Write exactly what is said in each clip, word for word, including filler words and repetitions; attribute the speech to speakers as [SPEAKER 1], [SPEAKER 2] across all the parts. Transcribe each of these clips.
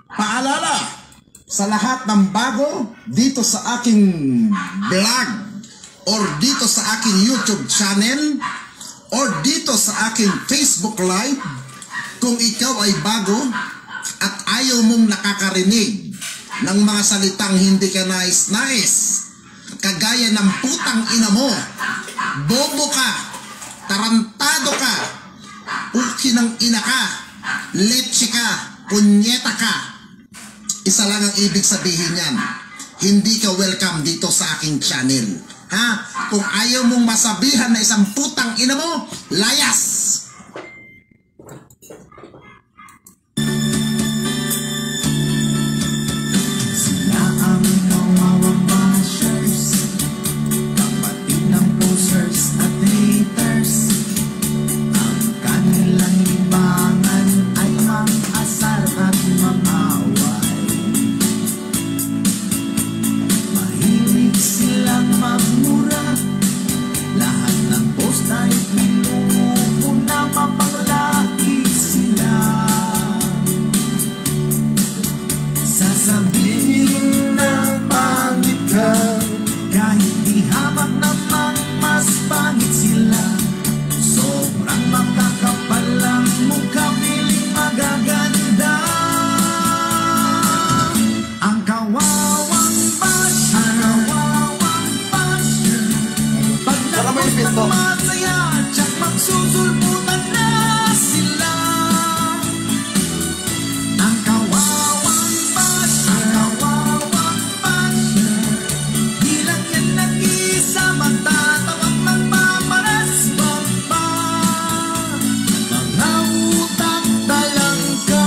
[SPEAKER 1] Paalala sa lahat ng bago dito sa aking vlog or dito sa aking YouTube channel or dito sa aking Facebook Live, kung ikaw ay bago at ayaw mong nakakarinig ng mga salitang hindi ka nais-nais, kagaya ng putang ina mo, bobo ka, tarantado ka, uki ng ina ka, leche ka, punyeta ka, isa lang ang ibig sabihin yan, hindi ka welcome dito sa aking channel. Ha? Kung ayaw mong masabihan na isang putang ina mo, layas!
[SPEAKER 2] Sila ang nawawang bashers, kapatid ng posers at haters. Ang kanilang libangan ay mang-asar at mang-away. Mahilig silang magmura, lahat ng post ay pinupuna, mapanglaki sila. Sasabihin na pangit ka, kahit di hamak namang mas pangit sila. Sobrang makakapal ang mukha, piling magaganda. Ang kawawang basher, ang kawawang basher, pag nagpos ng masaya, tsak magsusulputan na sila. Ang kawawang basher, ang kawawang basher, di lang yan nag-isa, magtatawag magpaparasbang pa. Mga utak talangka.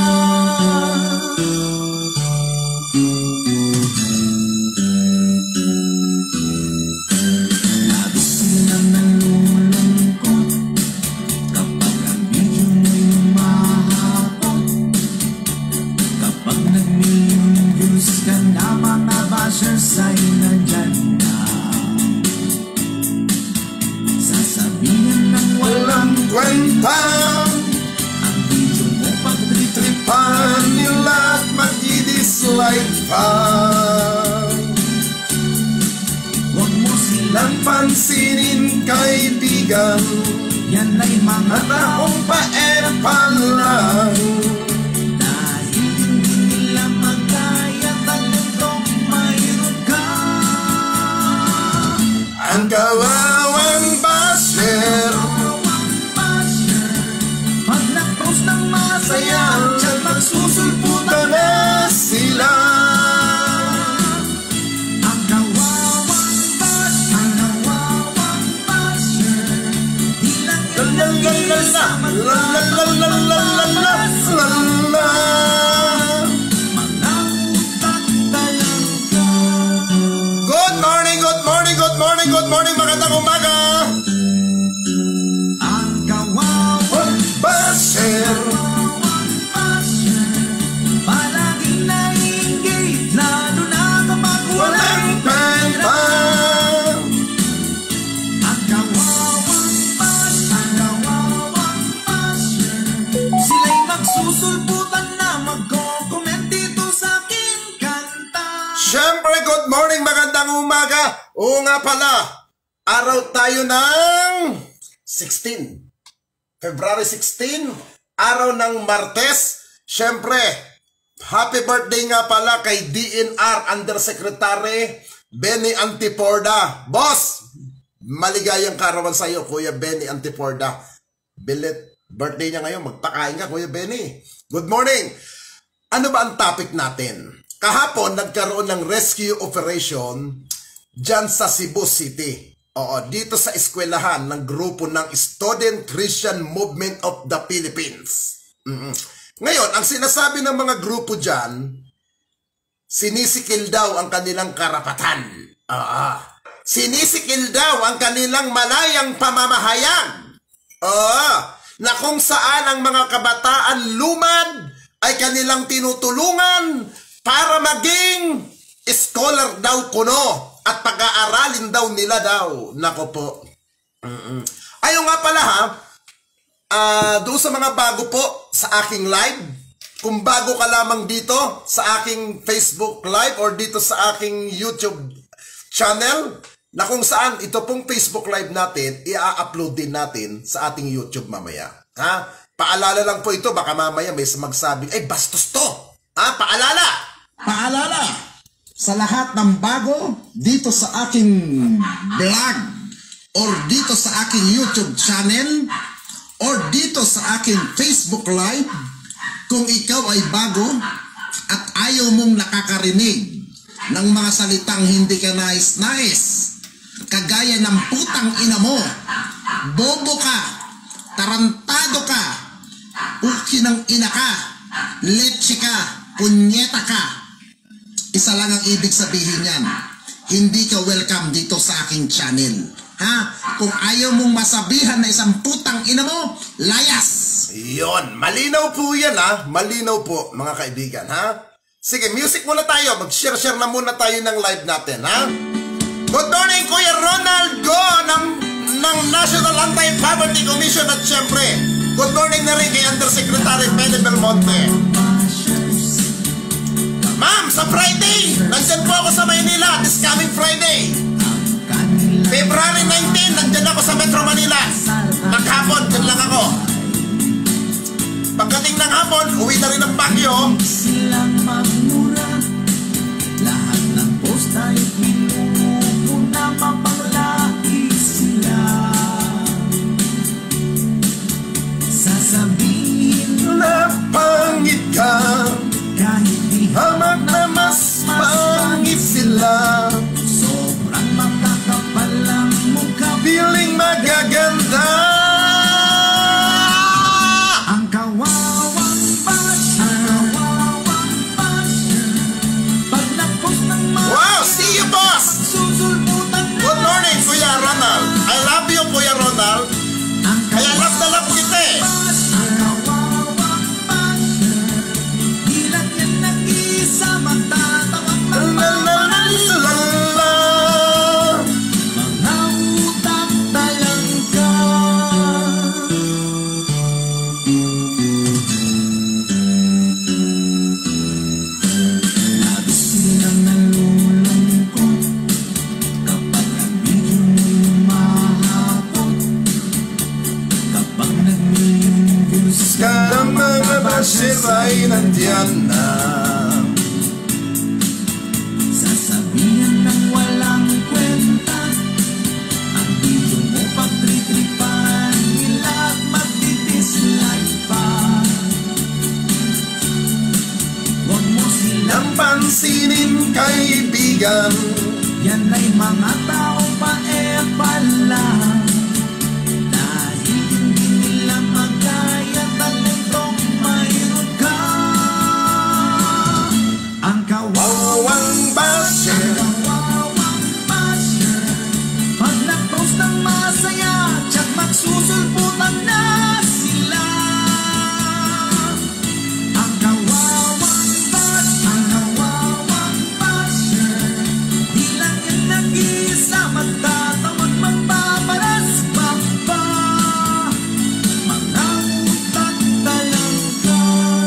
[SPEAKER 2] Labis silang nalulungkot kapag ang video mo'y umahapot. Kapag nag-million views ka na, mga bashers ay nandyan na. Sasabihin ng walang kwenta ang video mo, pag-tritripan nila at mag-i-dislike pa. Huwag mo silang pansinin, kaibigan, yan ay mga taong paerpan lang. Dahil hindi nila magkaya talentong mayroon ka. Ang kawawang basher, kawawang basher, pag nag-post ng masaya, tiyan magsusulputan na sila. Ang kawawang basher, ang kawawang basher, di lang yan nag-isa, maglalalalalalalalala. Mga utak talangka. Good morning, good morning, good morning, good morning, magandang umaga. Ang kawawang basher, kawawang basher, palaging naiingit, lalo na kapag walang pera. Ang kawawang basher, ang kawawang basher, sila'y magsusulputan na, magko-comment dito sa aking kanta. Siyempre, good morning, magandang umaga. Oo nga pala, araw tayo ng sixteen. February sixteen, araw ng Martes. Siyempre, happy birthday nga pala kay D N R Undersecretary Benny Antiporda. Boss, maligayang karawan sa iyo, Kuya Benny Antiporda. Bilit birthday niya ngayon, magpakain ka, Kuya Benny. Good morning. Ano ba ang topic natin? Kahapon, nagkaroon ng rescue operation dyan sa Cebu City. Oo, dito sa eskwelahan ng grupo ng Student Christian Movement of the Philippines. Mm-hmm. Ngayon, ang sinasabi ng mga grupo dyan, sinisikil daw ang kanilang karapatan. Oo. Sinisikil daw ang kanilang malayang pamamahayag. Oo. Na kung saan ang mga kabataan lumad ay kanilang tinutulungan para maging scholar daw kuno at pag-aaralin daw nila daw. Nako po. Mm-mm. Ayun nga pala ha, uh, doon sa mga bago po sa aking live,
[SPEAKER 3] kung bago ka lamang dito sa aking Facebook Live or dito sa aking YouTube channel, na kung saan ito pong Facebook Live natin, i-upload din natin sa ating YouTube mamaya. Ha? Paalala lang po ito, baka mamaya may magsabi, ay bastos to. Ha? Paalala!
[SPEAKER 1] Paalala sa lahat ng bago dito sa aking vlog or dito sa aking YouTube channel or dito sa aking Facebook Live, kung ikaw ay bago at ayaw mong nakakarinig ng mga salitang hindi ka nais-nais, kagaya ng putang ina mo, bobo ka, tarantado ka, uki ng ina ka, leche ka, punyeta ka, isa lang ang ibig sabihin yan, hindi ka welcome dito sa aking channel. Ha? Kung ayaw mong masabihan na isang putang ina mo, layas!
[SPEAKER 3] Yun, malinaw po yan ha, malinaw po mga kaibigan ha. Sige, music muna tayo, mag-share-share na muna tayo ng live natin ha. Good morning Kuya Ronald Go ng, ng National Anti-Poverty Commission at syempre, good morning na rin kay Undersecretary Benny Belmonte. Ma'am, sa Friday, nandyan po ako sa Maynila, this coming Friday. February nineteenth, nandyan ako sa Metro Manila. Maghapon, dyan lang ako. Pagdating ng hapon, uwi na rin ng Baguio.
[SPEAKER 2] Silang magmura, lahat ng post ay pinupuna, mapanglaki sila. Sasabihin
[SPEAKER 3] Na pangit ka,
[SPEAKER 2] kahit di
[SPEAKER 3] hamak na mas pangit sila.
[SPEAKER 2] sobrang makakapal ang mukha,
[SPEAKER 3] Feeling magaganda.
[SPEAKER 2] ang kawawang basher, kawawang basher. Pag nag-post ng mga
[SPEAKER 3] Wow, see you boss!
[SPEAKER 2] susulputan na
[SPEAKER 3] Good morning Kuya Ronald. I love you Kuya Ronald.
[SPEAKER 2] ang
[SPEAKER 3] Kaya love na love kita eh.
[SPEAKER 2] basher, kawawang basher. Di lang yan nag-isa, matatawag
[SPEAKER 3] La
[SPEAKER 2] ng
[SPEAKER 3] la la la la la.
[SPEAKER 2] mga utak talangka. Labis silang nalulungkot kapag ang video mo'y mahapot. Kapag nag-million views ka,
[SPEAKER 3] Ang mga basher ay nandyan na.
[SPEAKER 2] sasabihan ng walang kwenta ang video mo, pagtritripan nila at magdi-dislike pa. Huwag mo silang
[SPEAKER 3] Ang pansinin kaibigan,
[SPEAKER 2] yan ay mga tao pa e pala. Dahil hindi nila magkaya talentong mayroon ka. Ang
[SPEAKER 3] wawang basher.
[SPEAKER 2] kawawang basher. Pag nag-post ng masaya, tsak magsusulputan na sila. Ang kawawang basher, ang kawawang basher. Di lang yan nag-isa, magtatawag magbabaras pa pa. Mga utak talangka.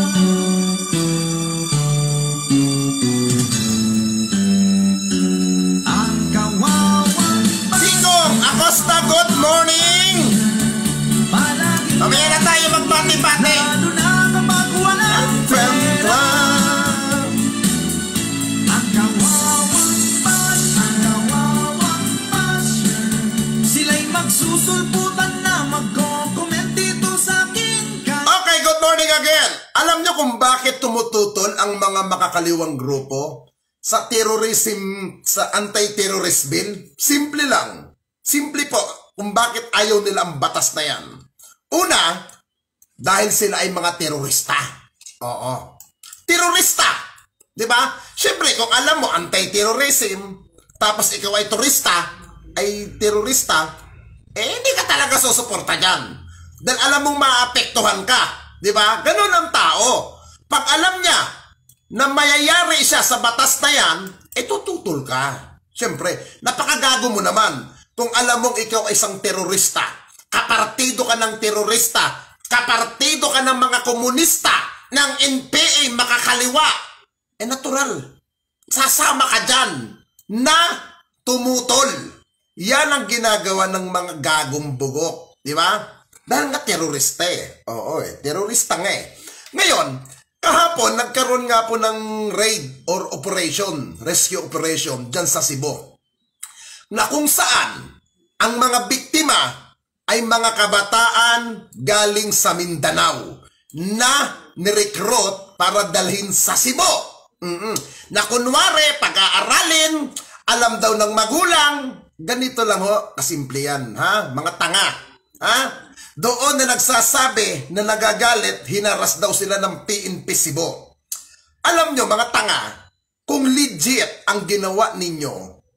[SPEAKER 2] Ang kawawang
[SPEAKER 3] Sigong Acosta, good morning.
[SPEAKER 2] palagi
[SPEAKER 3] Mamaya na tayo magbati-bati.
[SPEAKER 2] lalo na kapag walang pera. Ang kawawang basher, ang kawawang basher. Sila'y magsusulputan na magko-comment dito sa aking kanal.
[SPEAKER 3] Okay, good morning again. Alam nyo kung bakit tumututol ang mga makakaliwang grupo sa terrorism, sa anti-terrorist bill? Simple lang. Simple po kung bakit ayaw nila ang batas na yan. Una, dahil sila ay mga terorista. Oo. Terorista. Di ba? Siyempre, kung alam mo, anti-terrorism, tapos ikaw ay turista, ay terorista, eh hindi ka talaga susuporta dyan. Dahil alam mong maapektuhan ka. Di ba? Ganun ang tao. Pag alam niya na mayayari siya sa batas na yan, eh tututol ka. Siyempre, napakagago mo naman. Kung alam mong ikaw ay isang terorista, kapartido ka ng terorista, kapartido ka ng mga komunista, ng N P A makakaliwa, eh natural, sasama ka dyan na tumutol. Yan ang ginagawa ng mga gagong bugok, di ba? Dahil nga terorista eh. Oo eh, terorista nga eh. Ngayon, kahapon nagkaroon nga po ng raid or operation, rescue operation dyan sa Cebu, na kung saan ang mga biktima ay mga kabataan galing sa Mindanao na nirecruit para dalhin sa Cebu. Mm-mm. Na kunwari, pag-aaralin, alam daw ng magulang, ganito lang ho, kasimple yan, ha? Mga tanga, ha? Doon na nagsasabi na nagagalit, hinaras daw sila ng P N P Cebu. Alam nyo, mga tanga, kung legit ang ginawa ninyo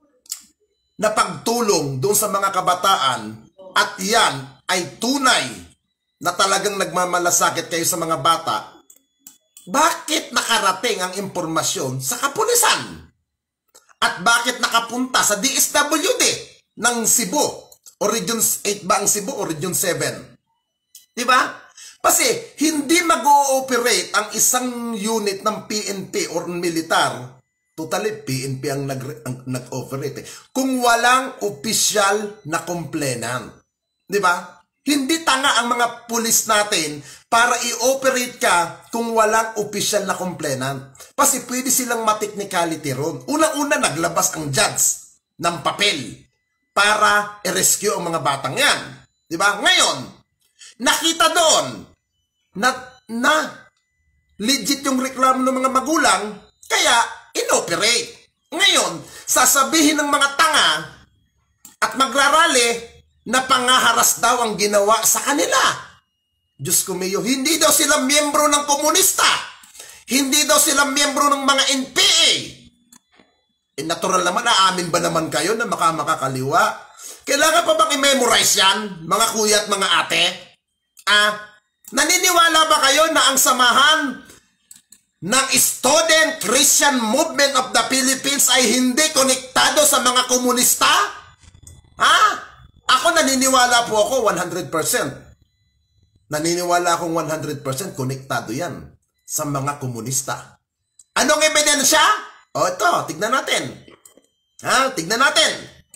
[SPEAKER 3] na pagtulong doon sa mga kabataan at yan ay tunay na talagang nagmamalasakit kayo sa mga bata, bakit nakarating ang impormasyon sa kapulisan? At bakit nakapunta sa D S W D ng Cebu? O Region eight ba ang Cebu o Region seven? Diba? Kasi hindi mag-ooperate ang isang unit ng P N P or militar. Totally, P N P ang nag-operate eh, kung walang opisyal na complainant. Diba? Hindi tanga ang mga pulis natin para i-operate ka kung walang opisyal na complainant. Kasi pwede silang ma-technicality ron. Unang-una naglabas ang judge ng papel para i-rescue ang mga batang yan. Diba? Ngayon, nakita doon na, na legit yung reklamo ng mga magulang, kaya inoperate. Ngayon, sasabihin ng mga tanga at magrarali na pangaharas daw ang ginawa sa kanila. Diyos ko mayo, hindi daw sila miyembro ng komunista. Hindi daw sila miyembro ng mga N P A. Eh, natural naman, aamin ba naman kayo na makamakakaliwa? Kailangan pa bang i-memorize yan, mga kuya at mga ate? Ah, naniniwala ba kayo na ang samahan ng Student Christian Movement of the Philippines ay hindi konektado sa mga komunista? Ha? Ako naniniwala po ako one hundred percent. Naniniwala akong one hundred percent konektado yan sa mga komunista. Anong ebidensya? O ito, tignan natin. Ha? Tignan natin.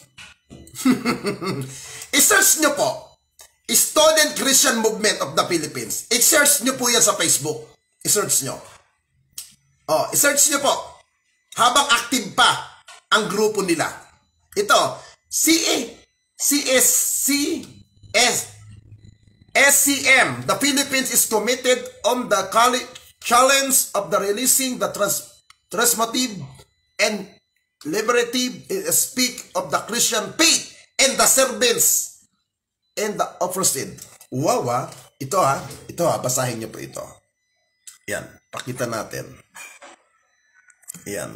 [SPEAKER 3] I-search nyo po, Student Christian Movement of the Philippines. I-search nyo po yan sa Facebook. I-search nyo. O, i-search nyo po. Habang active pa ang grupo nila. Ito, C A, C S C S, S C M, the Philippines is committed on the challenge of the releasing the trans transformative and liberative speak of the Christian faith and the servants and the oppressed. Wow, ah. Ito ha, ito ha, basahin niyo po ito. Yan, pakita natin. Yan.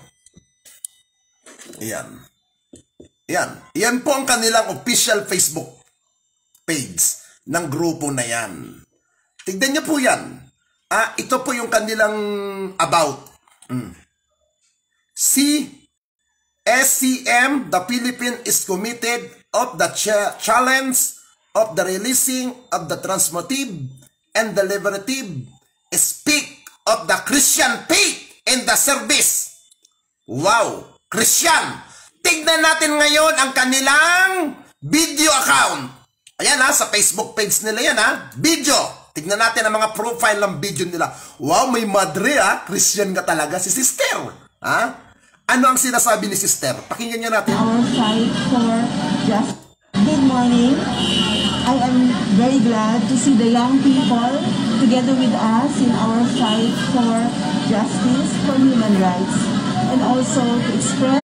[SPEAKER 3] Yan. Yan. Yan po ang kanilang official Facebook page ng grupo na yan. Tignan niyo po yan. Ah, ito po yung kanilang about. Mm. C S C M, the Philippines is committed of the ch challenge of the releasing of the transformative and the liberative speak of the Christian faith in the service. Wow! Christian! Tignan natin ngayon ang kanilang video account. Ayan ha, sa Facebook page nila yan ha. Video. Tignan natin ang mga profile ng video nila. Wow, may madre ha. Christian ka talaga. Si sister. Ha? Ano ang sinasabi ni sister? Pakinggan niya natin.
[SPEAKER 4] Our fight for just. Good morning. I am very glad to see the young people together with us in our fight for justice, for human rights, and also to express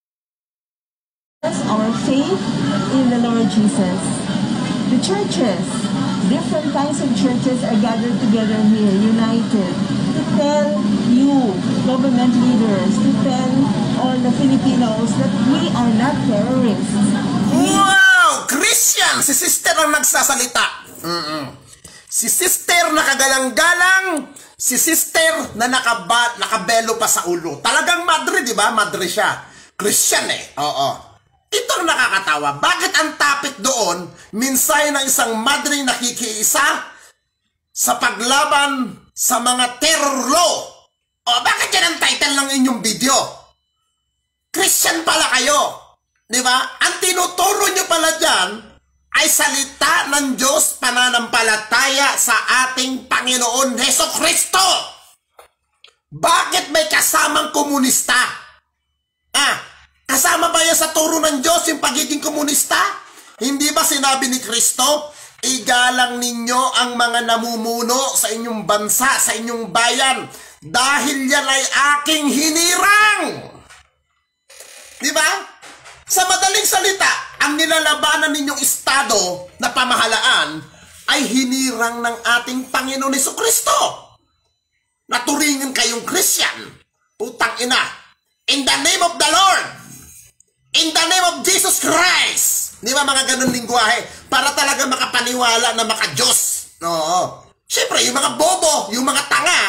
[SPEAKER 4] our faith in the Lord Jesus. The churches, different kinds of churches are gathered together here, united, to tell you, government leaders, to tell all the Filipinos that we are not terrorists.
[SPEAKER 3] Wow! Christian! Si sister ang nagsasalita. Mm-mm. Si sister na kagalang-galang, si sister na nakaba, nakabelo pa sa ulo. Talagang madre, di ba? Madre siya. Christian eh. Oo. Ito ang nakakatawa. Bakit ang topic doon, minsay ng isang madre nakikiisa sa paglaban sa mga terror law. O, bakit yan ang title ng inyong video? Christian pala kayo. Di ba? Ang tinuturo nyo pala dyan ay salita ng Diyos, pananampalataya sa ating Panginoon Heso Kristo. Bakit may kasamang komunista? Ah, kasama ba yan sa turo ng Diyos yung pagiging komunista? Hindi ba sinabi ni Kristo, igalang ninyo ang mga namumuno sa inyong bansa, sa inyong bayan, dahil yan ay aking hinirang. Di ba? Sa madaling salita, ang nilalabanan ninyong estado na pamahalaan ay hinirang ng ating Panginoon Jesucristo. Naturingan kayong Christian. Putang ina. In the name of the Lord. In the name of Jesus Christ. Di ba mga ganun lingwahe? Para talaga makapaniwala na maka-Diyos. Oo. Siyempre, yung mga bobo, yung mga tanga,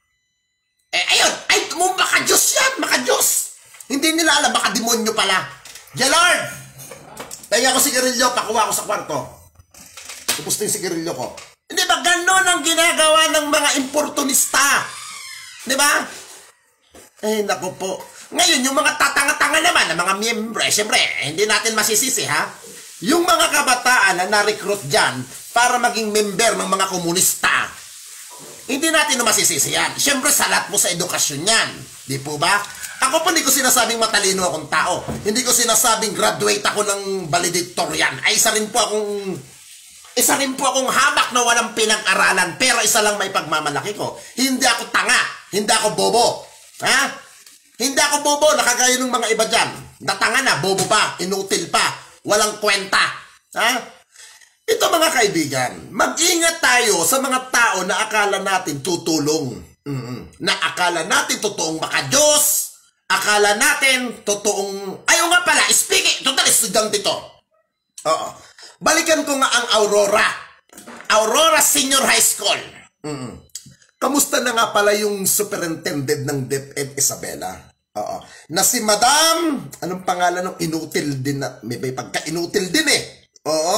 [SPEAKER 3] eh ayun, ay maka-Diyos yan, maka-Diyos. Hindi nila alam, baka demonyo pala. Yeah, Lord! Kaya ko sigarilyo, pakuha ko sa kwarto. Tapos na yung sigarilyo ko. Hindi ba, ganon ang ginagawa ng mga importunista. Di ba? Eh, naku po. Ngayon, yung mga tatanga-tanga naman, ng mga miyembro, eh, siyempre, hindi natin masisisi, ha? Yung mga kabataan na na-recruit dyan para maging member ng mga komunista, hindi natin na masisisi yan. Siyempre, salat mo sa edukasyon yan. Di po ba? Ako po hindi ko sinasabing matalino akong tao. Hindi ko sinasabing graduate ako ng valedictorian. Ay, isa rin po akong, isa rin po akong hamak na walang pinag-aralan. Pero isa lang may pagmamalaki ko. Hindi ako tanga. Hindi ako bobo. Ha? Hindi ako bobo. Nakagaya ng mga iba dyan. Natanga na, bobo pa, inutil pa, walang kwenta. Ha? Ito mga kaibigan, mag-ingat tayo sa mga tao na akala natin tutulong. Mm-hmm. Na akala natin totoong maka-Diyos. Akala natin totoong... Ayaw nga pala, speaking, total estudyante dito. Oo. Balikan ko nga ang Aurora. Aurora Senior High School. Mm-hmm. Kamusta na nga pala yung superintendent ng DepEd Isabela? Oo. Na si Madam, anong pangalan ng inutil din na, may, may pagka-inutil din eh. Oo.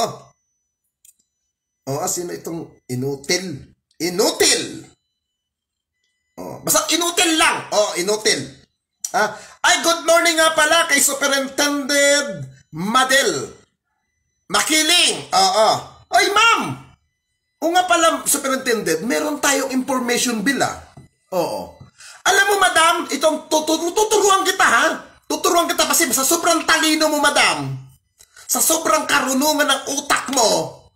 [SPEAKER 3] Oo, sino itong inutil? Inutil! Oo. Basta inutil lang. Oo, inutil. Ah, ay, good morning nga pala kay Superintendent Madel Makiling. Oo. Ay, ma'am! O nga pala, Superintendent, meron tayong information bill, ah. Oo. Alam mo, madam, itong tuturuan kita, ha? Tuturuan kita kasi sa sobrang talino mo, madam. Sa sobrang karunungan ng utak mo,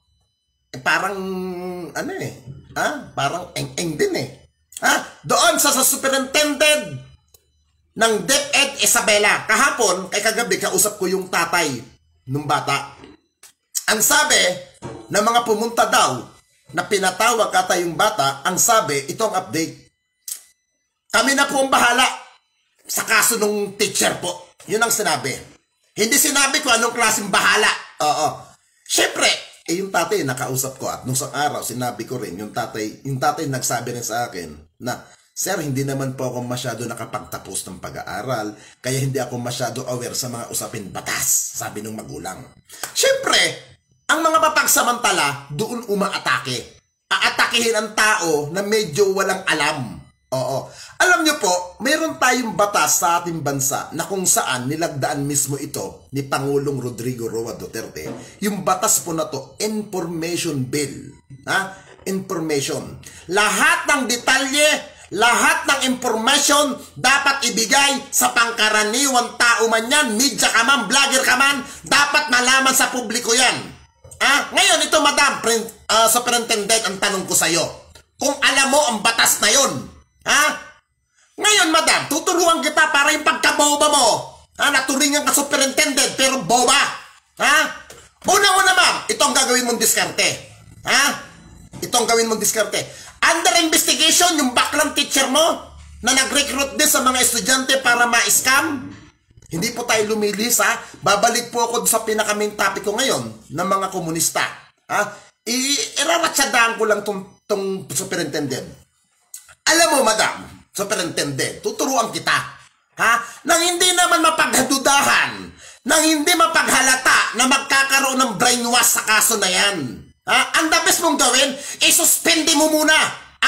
[SPEAKER 3] eh, parang, ano eh, ha? Parang eng-eng din eh. Ha? Doon sa, sa Superintendent ng DepEd Isabela. Kahapon, kay kagabi, kausap ko yung tatay ng bata. Ang sabi ng mga pumunta daw na pinatawag kata yung bata, ang sabi, itong update, kami na po ang bahala sa kaso ng teacher po. Yun ang sinabi. Hindi sinabi ko anong klaseng bahala. Oo. Siyempre, eh yung tatay nakausap ko at nung sa araw, sinabi ko rin, yung tatay, yung tatay nagsabi rin sa akin na, Sir, hindi naman po ako masyado nakapagtapos ng pag-aaral, kaya hindi ako masyado aware sa mga usapin batas, sabi ng magulang. Siyempre, ang mga mapagsamantala, doon umaatake. Aatakihin ang tao na medyo walang alam. Oo. Alam nyo po, mayroon tayong batas sa ating bansa na kung saan nilagdaan mismo ito ni Pangulong Rodrigo Roa Duterte. Yung batas po na to, Information Bill. Ha? Information. Lahat ng detalye, lahat ng information dapat ibigay sa pangkaraniwang tao man yan, media ka man, vlogger ka man, dapat malaman sa publiko yan. Ah, ngayon ito madam, uh, superintendent, ang tanong ko sa iyo, kung alam mo ang batas na yon, ha? Ngayon madam, tuturuan kita para yung pagkaboba mo, ha? Naturingan ka superintendent pero boba, ha? Una-una ma'am, ito ang gagawin mong diskarte, ha? Ito ang gawin mong diskarte. Under investigation, yung baklang teacher mo na nag-recruit din sa mga estudyante para ma-scam. Hindi po tayo lumilis, ha? Babalik po ako sa pinaka-main topic ko ngayon ng mga komunista. Ha? I-iraratsadahan ko lang tong, tong superintendent. Alam mo, madam, superintendent, tuturuan kita. Ha? Nang hindi naman mapaghadudahan, nang hindi mapaghalata na magkakaroon ng brainwash sa kaso na yan. Ha? Ang the best mong gawin, isuspende mo muna ang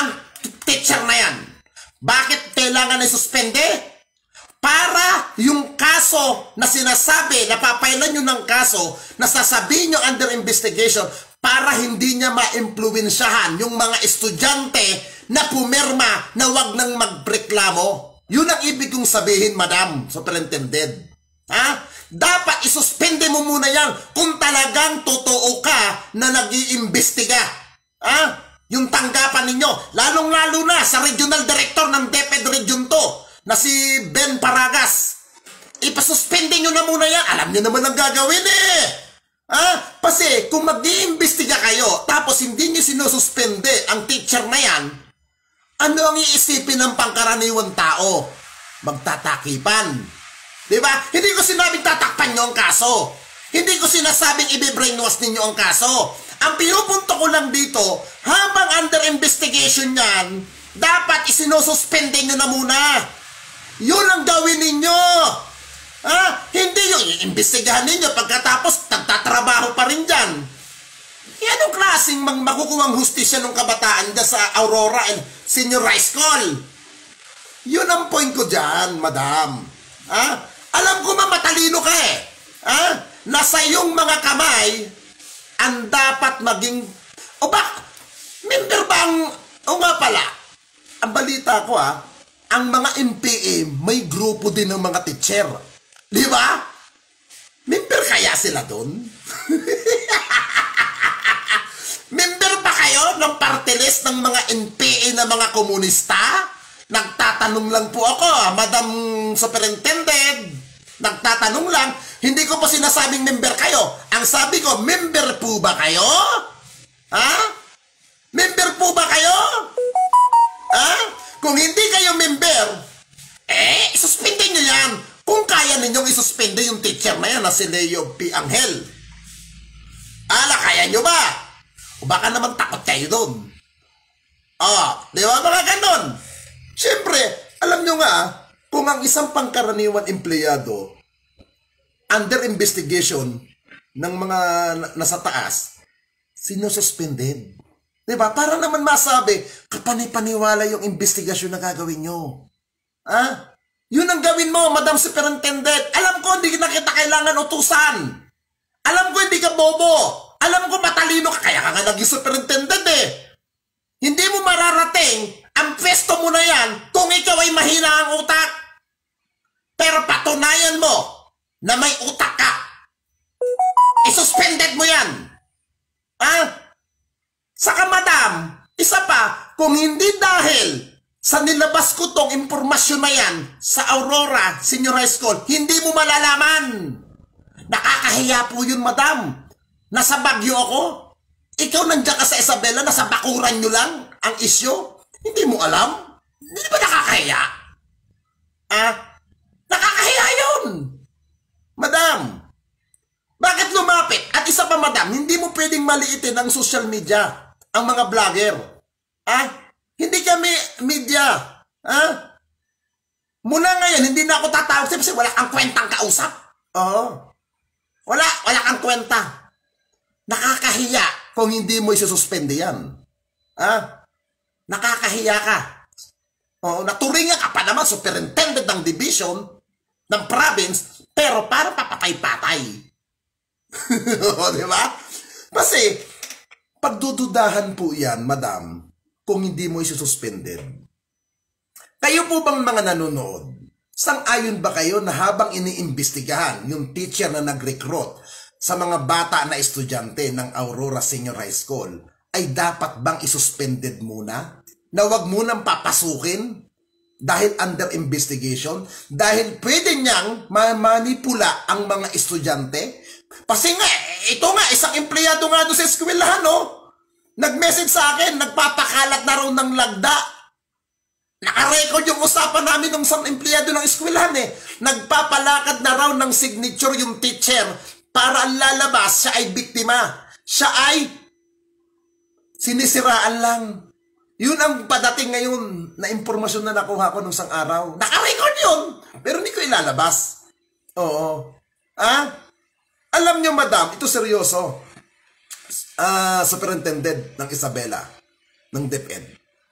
[SPEAKER 3] teacher na yan. Bakit kailangan isuspende? Para yung kaso na sinasabi, napapailan nyo ng kaso, na sasabihin nyo under investigation, para hindi niya ma-impluwensyahan yung mga estudyante na pumirma na wag nang magreklamo. Yun ang ibig kong sabihin, Madam Superintendent. Ha? Dapat isuspende mo muna yan kung talagang totoo ka na nag-iimbestiga. Ha? Yung tanggapan ninyo, lalong-lalo na sa regional director ng DepEd Region two, na si Ben Paragas. Ipasuspende nyo na muna yan. Alam nyo naman ang gagawin eh. Ha? Kasi kung mag-iimbestiga kayo, tapos hindi nyo sinususpende ang teacher na yan, ano ang iisipin ng pangkaraniwang tao? Magtatakipan. Diba? Hindi ko sinabing tatakpan nyo ang kaso. Hindi ko sinasabing i-brainwash ninyo ang kaso. Ang pinupunto ko lang dito, habang under investigation yan, dapat isinususpende nyo na muna. Yun ang gawin ninyo. Ha? Hindi yung iimbestigahan ninyo pagkatapos nagtatrabaho pa rin dyan. E anong klaseng mag makukuhang hustisya ng kabataan dyan sa Aurora and Senior High School? Yun ang point ko dyan, Madam. Ha? Alam ko matalino ka eh. Ha? Nasa iyong mga kamay ang dapat maging... O ba? Member ba ang... O nga pala, ang balita ko ah, ang mga M P A may grupo din ng mga teacher. Di ba? Member kaya sila doon? Member pa kayo ng party list ng mga N P A na mga komunista? Nagtatanong lang po ako, Madam Superintendent. Nagtatanong lang, hindi ko po sinasabing member kayo. Ang sabi ko, member po ba kayo? Ha? Member po ba kayo? Ha? Kung hindi kayo member, eh, isuspende nyo yan. Kung kaya ninyong isuspende yung teacher na yan na si Leo P. Angel. Ala, kaya nyo ba? O baka naman takot kayo doon. Oh, di ba mga ganon? Siyempre, alam nyo nga, kung ang isang pangkaraniwan empleyado under investigation ng mga nasa taas, sinususpended. Diba? Para naman masabi, kapanipaniwala yung investigasyon na gagawin nyo. Ha? Yun ang gawin mo, Madam Superintendent. Alam ko, hindi na kita kailangan utusan. Alam ko, hindi ka bobo. Alam ko, matalino ka. Kaya ka nga naging superintendent eh. Hindi mo mararating ang pwesto mo na yan kung ikaw ay mahina ang utak. Pero patunayan mo na may utak ka. I-suspended mo yan. Ha? Saka Madam, isa pa, kung hindi dahil sa nilabas ko tong impormasyon na yan sa Aurora Senior High School, hindi mo malalaman. Nakakahiya po yun, Madam. Nasa Baguio ako. Ikaw nandiyan ka sa Isabela, nasa bakuran nyo lang ang isyo. Hindi mo alam? Hindi ba nakakahiya? Ah, nakakahiya yun. Madam, bakit lumapit? At isa pa, Madam, hindi mo pwedeng maliitin ang social media, ang mga vlogger. Ah, hindi kami media. Ah, mula ngayon, hindi na ako tatawag kasi wala kang kwentang kausap. Oo. Wala, wala kang kwenta. Nakakahiya kung hindi mo isususpende yan. Ah, nakakahiya ka. Oo, naturingan ka pa naman, superintendent ng division ng province, pero para papatay-patay. Di ba? Kasi, pagdududahan po yan, Madam, kung hindi mo isususpended. Kayo po bang mga nanonood, sang-ayon ba kayo na habang iniimbestigahan yung teacher na nag-recruit sa mga bata na estudyante ng Aurora Senior High School, ay dapat bang isuspended muna? Na wag munang papasukin dahil under investigation? Dahil pwede niyang mamanipula ang mga estudyante? Kasi nga, ito nga, isang empleyado nga doon sa eskwelahan, no? Nag-message sa akin, nagpapakalat na raw ng lagda. Naka-record yung usapan namin ng isang empleyado ng eskwelahan eh. Nagpapalakad na raw ng signature yung teacher para ang lalabas, siya ay biktima. Siya ay sinisiraan lang. Yun ang padating ngayon na impormasyon na nakuha ko nung isang araw. Naka-record yun, pero hindi ko ilalabas. Oo. Ah? Alam nyo, Madam, ito seryoso. Uh, superintendent ng Isabela, ng DepEd.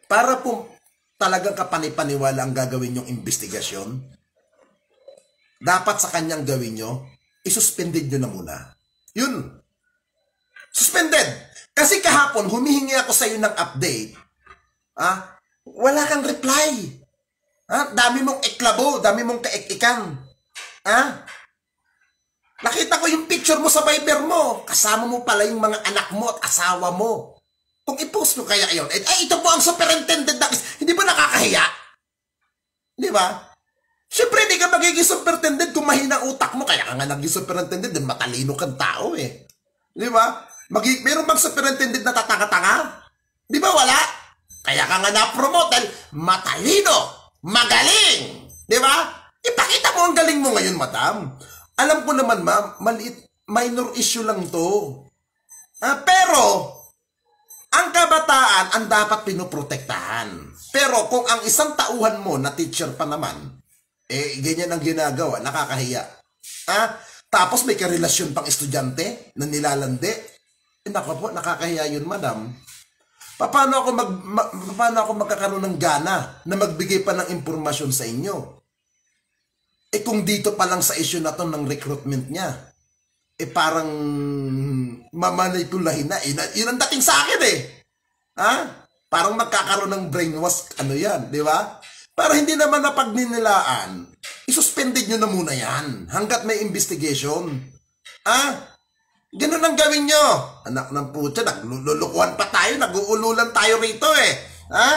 [SPEAKER 3] para po talagang kapanipaniwala ang gagawin yung investigasyon, dapat sa kanyang gawin nyo, isuspended nyo na muna. Yun. Suspended. Kasi kahapon, humihingi ako sa iyo ng update. Ah, wala kang reply. Ah, dami mong eklabo, dami mong kaik-ikan. Ah, nakita ko yung picture mo sa Viber mo. Kasama mo pala yung mga anak mo at asawa mo. Kung i-post mo kaya yun, eh, ay, ito po ang superintendent na, hindi ba nakakahiya? Di ba? Siyempre, hindi ka magiging superintendent kung mahina utak mo. Kaya ka nga naging superintendent, din matalino kang tao eh. Di ba? Magi meron bang superintendent na tatanga-tanga? Di ba wala? Kaya ka nga na-promote dahil matalino, magaling. Di ba? Ipakita mo ang galing mo ngayon, madam. Alam ko naman, ma'am, maliit, minor issue lang to. Ah, pero, ang kabataan ang dapat pinoprotektahan. Pero kung ang isang tauhan mo na teacher pa naman, eh, ganyan ang ginagawa, nakakahiya. Ah, tapos may karelasyon pang estudyante na nilalande. Eh, naku po, nakakahiya yun, madam. Paano ako, mag, ma, paano ako magkakaroon ng gana na magbigay pa ng impormasyon sa inyo? Eh kung dito pa lang sa issue na to ng recruitment niya, eh parang mamanipulahin na. Eh, yun ang dating sa akin eh. Ha? Parang magkakaroon ng brainwash, ano yan, di ba? Para hindi naman napagninilaan, isuspended nyo na muna yan hanggat may investigation. Ha? Ganun ang gawin nyo. Anak ng puta, naglulukuhan pa tayo, nag-uululan tayo rito eh. Ha?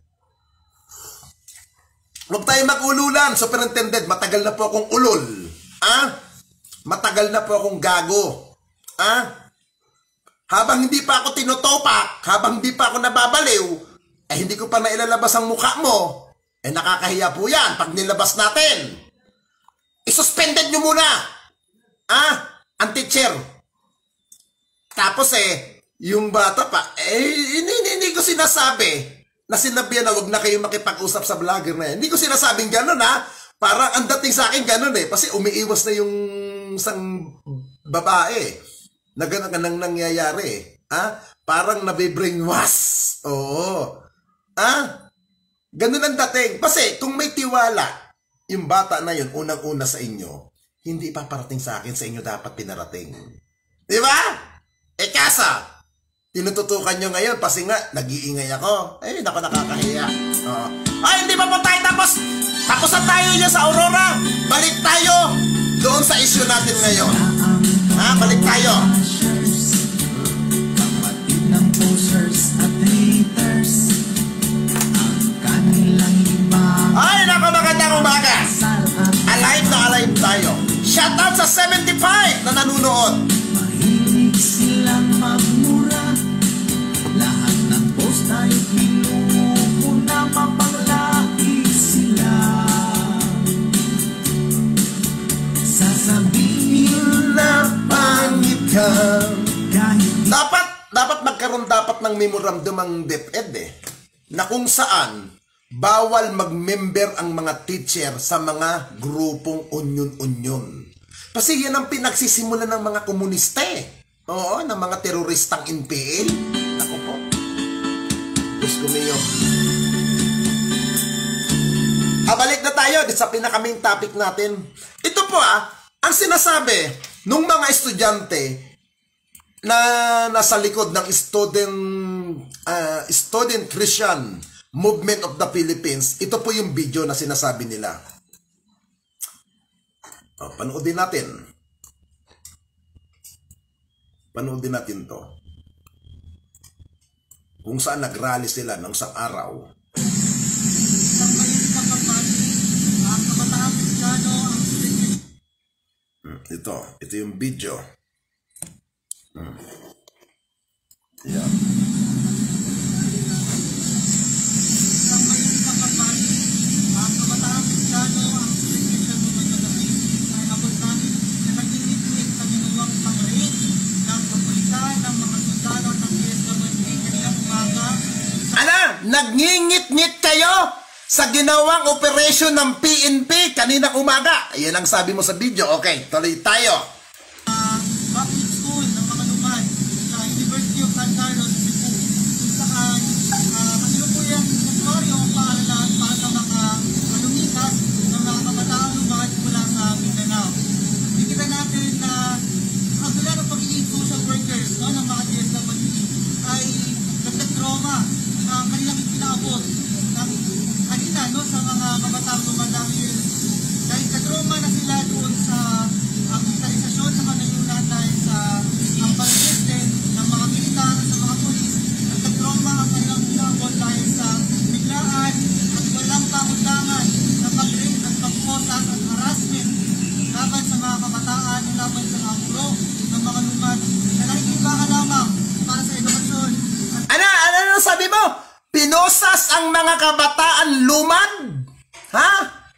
[SPEAKER 3] Huwag tayo mag-ululan, superintendent. Matagal na po akong ulol. Ha? Matagal na po akong gago. Ha? Habang hindi pa ako tinutopak, habang hindi pa ako nababaliw, eh hindi ko pa nailalabas ang mukha mo. Eh nakakahiya po yan pag nilabas natin. Isuspended nyo muna. Ha? Ang teacher. Tapos eh, yung bata pa, eh, hindi, hindi, hindi ko sinasabi na sinabihan na wag na kayo makipag-usap sa vlogger na yan. Hindi ko sinasabing gano'n ha. Parang ang dating sa akin gano'n eh. Kasi umiiwas na yung isang babae na gano'n nang nangyayari eh. Ha? Parang nabibrainwash. Oo. Ha? Gano'n ang dating. Kasi kung may tiwala, yung bata na yun, unang-una sa inyo, hindi ipaparating sa akin, sa inyo dapat pinarating. Di ba? Eh kasa, tinututukan nyo ngayon kasi nga, nag-iingay ako. Eh, naku, nakakahiya. Uh, ay, hindi pa po tayo tapos. Tapos na tayo niya sa Aurora. Balik tayo doon sa issue natin ngayon. Ha, balik tayo.
[SPEAKER 2] Kapatid ng posers at haters, ang kanilang iba.
[SPEAKER 3] Ay, naku, magandang umaga. Alive na alive tayo. Shoutout sa seventy-five na nanunood.
[SPEAKER 2] Mahilig silang magmura, lahat ng post ay pinupuna, mapanglaki sila. Sasabihin na pangit ka.
[SPEAKER 3] Dapat, dapat magkaroon dapat ng memorandum ang DepEd eh, na kung saan bawal mag-member ang mga teacher sa mga grupong unyon-unyon. Kasi yan ang pinagsisimulan ng mga komunista eh. Oo, ng mga teroristang N P L. Ako po. Gusto niyo. Ah, balik na tayo sa pinaka-main topic natin. Ito po ah, ang sinasabi nung mga estudyante na nasa likod ng student, uh, student Christian Movement of the Philippines, ito po yung video na sinasabi nila. O, panoodin natin. Panoodin natin to. Kung saan nag-rally sila ng isang araw. Hmm, ito. Ito yung video. Hmm. Yeah. Nagngingit-ngit kayo sa ginawang operasyon ng P N P kaninang umaga. Ayan ang sabi mo sa video. Okay, tuloy tayo.
[SPEAKER 5] Uh, public school ng mga luman sa University of San Carlos, Cebu, kung saan uh, kasalukuyan Now, nakikita natin na sa kabila ng pagiging social workers, no, ng mga D S W D ay nagtatrauma na kanilang ipinaabot ng kanina, no, sa mga kabataang lumadahil dahil katrauma na sila doon sa hospitalisasyon sa kanayunan dahil sa ang pag-arreste ng mga militar sa mga polis. Nagtatrauma ang kanilang ipinaabot dahil sa biglaan at walang pangundangan na pag-rape at pag-posas at harassment laban sa mga kabataan, laban sa mga guro ng mga lumad na nakikiba ka lamang para sa edukasyon.
[SPEAKER 3] Ano? Ano, ano sabi mo? Pinosas ang mga kabataan lumad? Ha?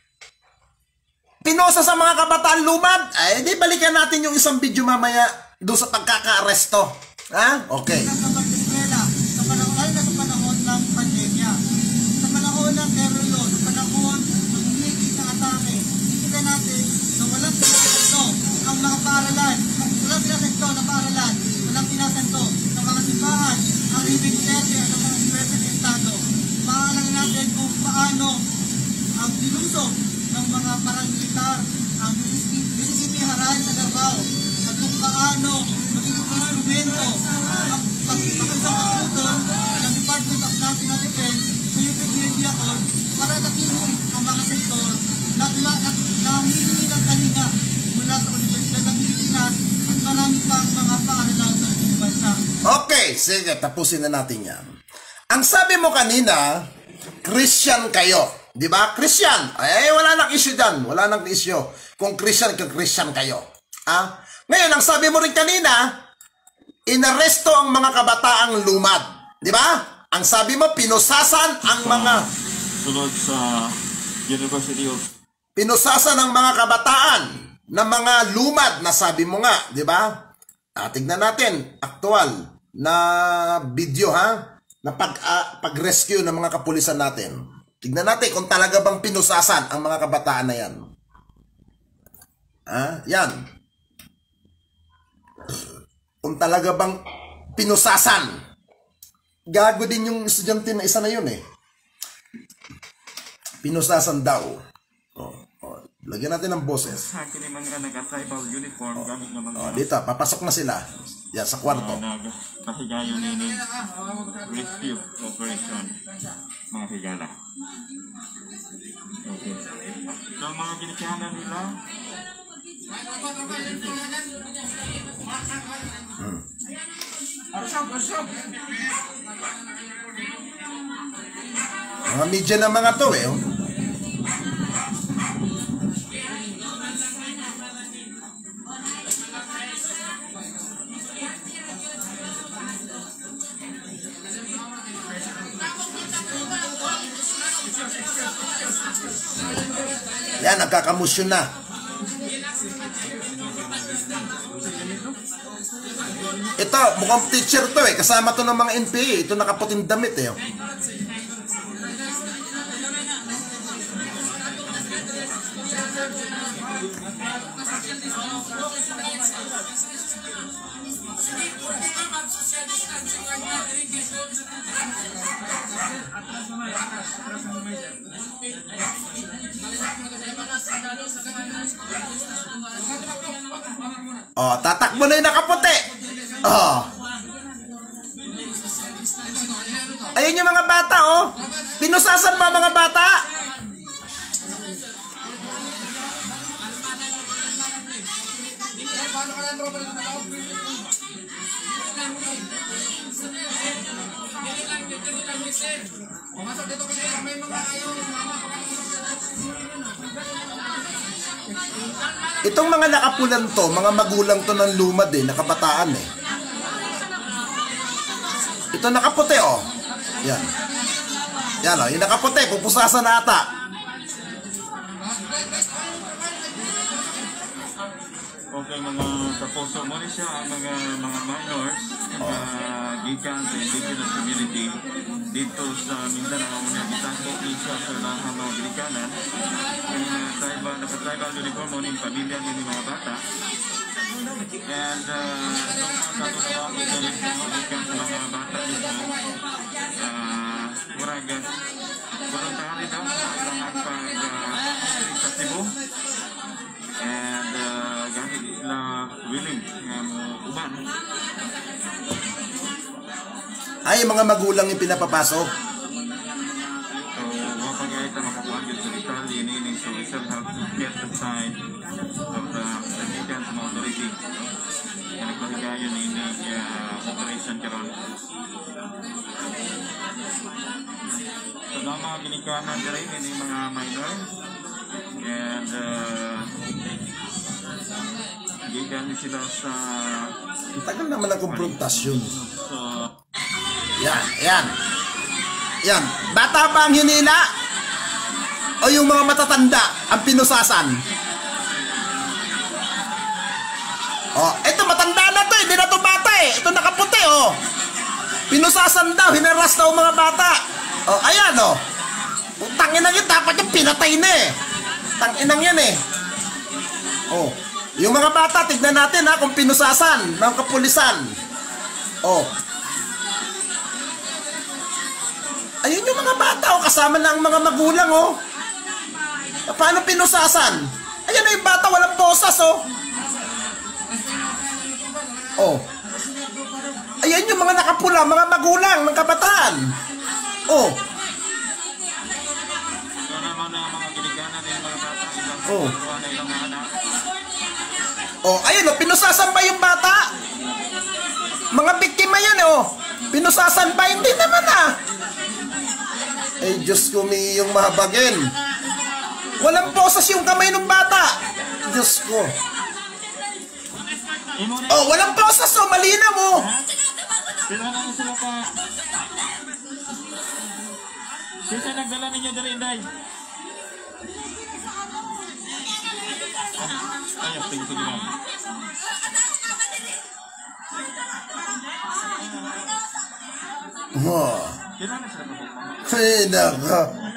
[SPEAKER 3] Pinosas ang mga kabataan lumad? Ay, di balikan natin yung isang video mamaya doon sa pagkaka-aresto. Ha? Okay.
[SPEAKER 5] Sa pag-eskwela, sa panahon, lalo na sa panahon ng pandemya, sa panahon ng terror law, sa panahon ng humigit na atake, kita natin na walang pinasento ang mga paaralan, walang pinasento na paaralan, walang pinasento ng mga simbahan, ang ibig Duterte at ang mga presidentado. Maaalang natin kung paano ang dilusog ng mga paramilitar, ang Mississippi Haran sa Davao, at kung paano magiging instrumento ang pagkakasang ng Department of National Defense sa U P D Media Corps para nakinig ang mga sektor na nahihingi ng kalinga mula sa Universidad ng Pilipinas at marami pang mga paaralan sa buong bansa.
[SPEAKER 3] Okay, sige, tapusin na natin yan. Ang sabi mo kanina, Christian kayo. Di ba? Christian. Eh, wala nang issue dyan. Wala nang issue. Kung Christian, kung Christian kayo. Ah? Ngayon, ang sabi mo rin kanina, inaresto ang mga kabataang lumad. Di ba? Ang sabi mo, pinusasan ang mga...
[SPEAKER 6] Sunod sa University of...
[SPEAKER 3] Pinusasan ang mga kabataan na mga lumad na sabi mo nga. Di ba? Ah, tignan natin. Aktual na video, ha? Na pag, uh, pag-rescue ng mga kapulisan natin. Tignan natin kung talaga bang pinusasan ang mga kabataan na yan. Ah, yan. Kung talaga bang pinusasan. Gago din yung estudyante na isa na yun eh. Pinusasan daw. Oh, oh. Lagyan natin ng boses.
[SPEAKER 6] Sa akin naman nga nag-tribal uniform gamit ng mga...
[SPEAKER 3] Oh, dito, papasok na sila. Yan, sa kwarto.
[SPEAKER 6] Nag-pahigayon nini rescue operation. Mga higala. Okay. So, mga kinikahanan nila...
[SPEAKER 3] Hmm. Mga media na mga to eh. Oh. Yan, nagkakamusyon na. Ito, mukhang teacher to eh. Kasama to ng mga N P A. Ito nakaputing damit eh. Oh, tatakbo na yung nakaputi. Oh. Ayun yung mga bata, oh. Pinusasan pa mga bata. Itong mga nakapulan to, mga magulang to ng lumad eh, nakabataan eh. Ito nakaputi oh. Yan. Yan oh, yung nakaputi, pupusasan na ata.
[SPEAKER 6] Okay, mga kapuso mo rin siya ang mga mga minors na gikan sa indigenous community dito sa Mindanao na gitangkot isa sa lahang mga Gilikanan. Yung tribal, naka-tribal uniform mo ng pamilya ng mga bata. And uh, itong mga katutuwa ko sa rin mga gikan sa mga bata dito. Uh, murag, kurang tahan ito ang lahat pag uh, sa Cebu. And
[SPEAKER 3] Ay, mga magulang yung pinapapasok.
[SPEAKER 6] So, wapag ay ito makakuha yun sa detalye nini. So, we shall have to get the side of the Mexican authority. Yan nagpasigayon nini uh, operation karon. So, na mga ginikanan na rin ini mga minor. And, uh, gigan sila sa...
[SPEAKER 3] Ang tagal naman ang konfrontasyon.
[SPEAKER 6] So,
[SPEAKER 3] Yan, yan. Yan. Bata ba ang hinila? O yung mga matatanda ang pinusasan? Oh, ito matanda na to, hindi na to bata eh. Ito nakaputi oh. Pinusasan daw, hinaras daw mga bata. Oh, ayan oh. Tanginang yun, dapat yung pinatay na eh. Tanginang yan eh. Oh, yung mga bata, tignan natin ha kung pinusasan ng kapulisan. Oh. Ayun yung mga bata, oh, kasama na ang mga magulang, oh. Paano pinusasan? Ayan na yung bata, walang posas, oh. Oh. Ayan yung mga nakapula, mga magulang, mga kabataan. Oh.
[SPEAKER 6] ito naman ang mga ginikanan ng mga bata. Ilang
[SPEAKER 3] Oh.
[SPEAKER 6] kuha na ilang mga anak.
[SPEAKER 3] Oh, ayun, oh, pinusasan ba yung bata? Mga biktima yan, oh. Pinusasan ba? Hindi naman, ah. Ay, Diyos ko, may yung mahabagin. Walang posas yung kamay ng bata. Diyos ko. Oh, walang posas, oh. Malina mo.
[SPEAKER 6] Sila na sila pa. Sila nagdala ninyo dari Inday. Ay, sige, sige lang.
[SPEAKER 3] Oh.
[SPEAKER 6] Sila na sila pa.
[SPEAKER 3] Ay, naka.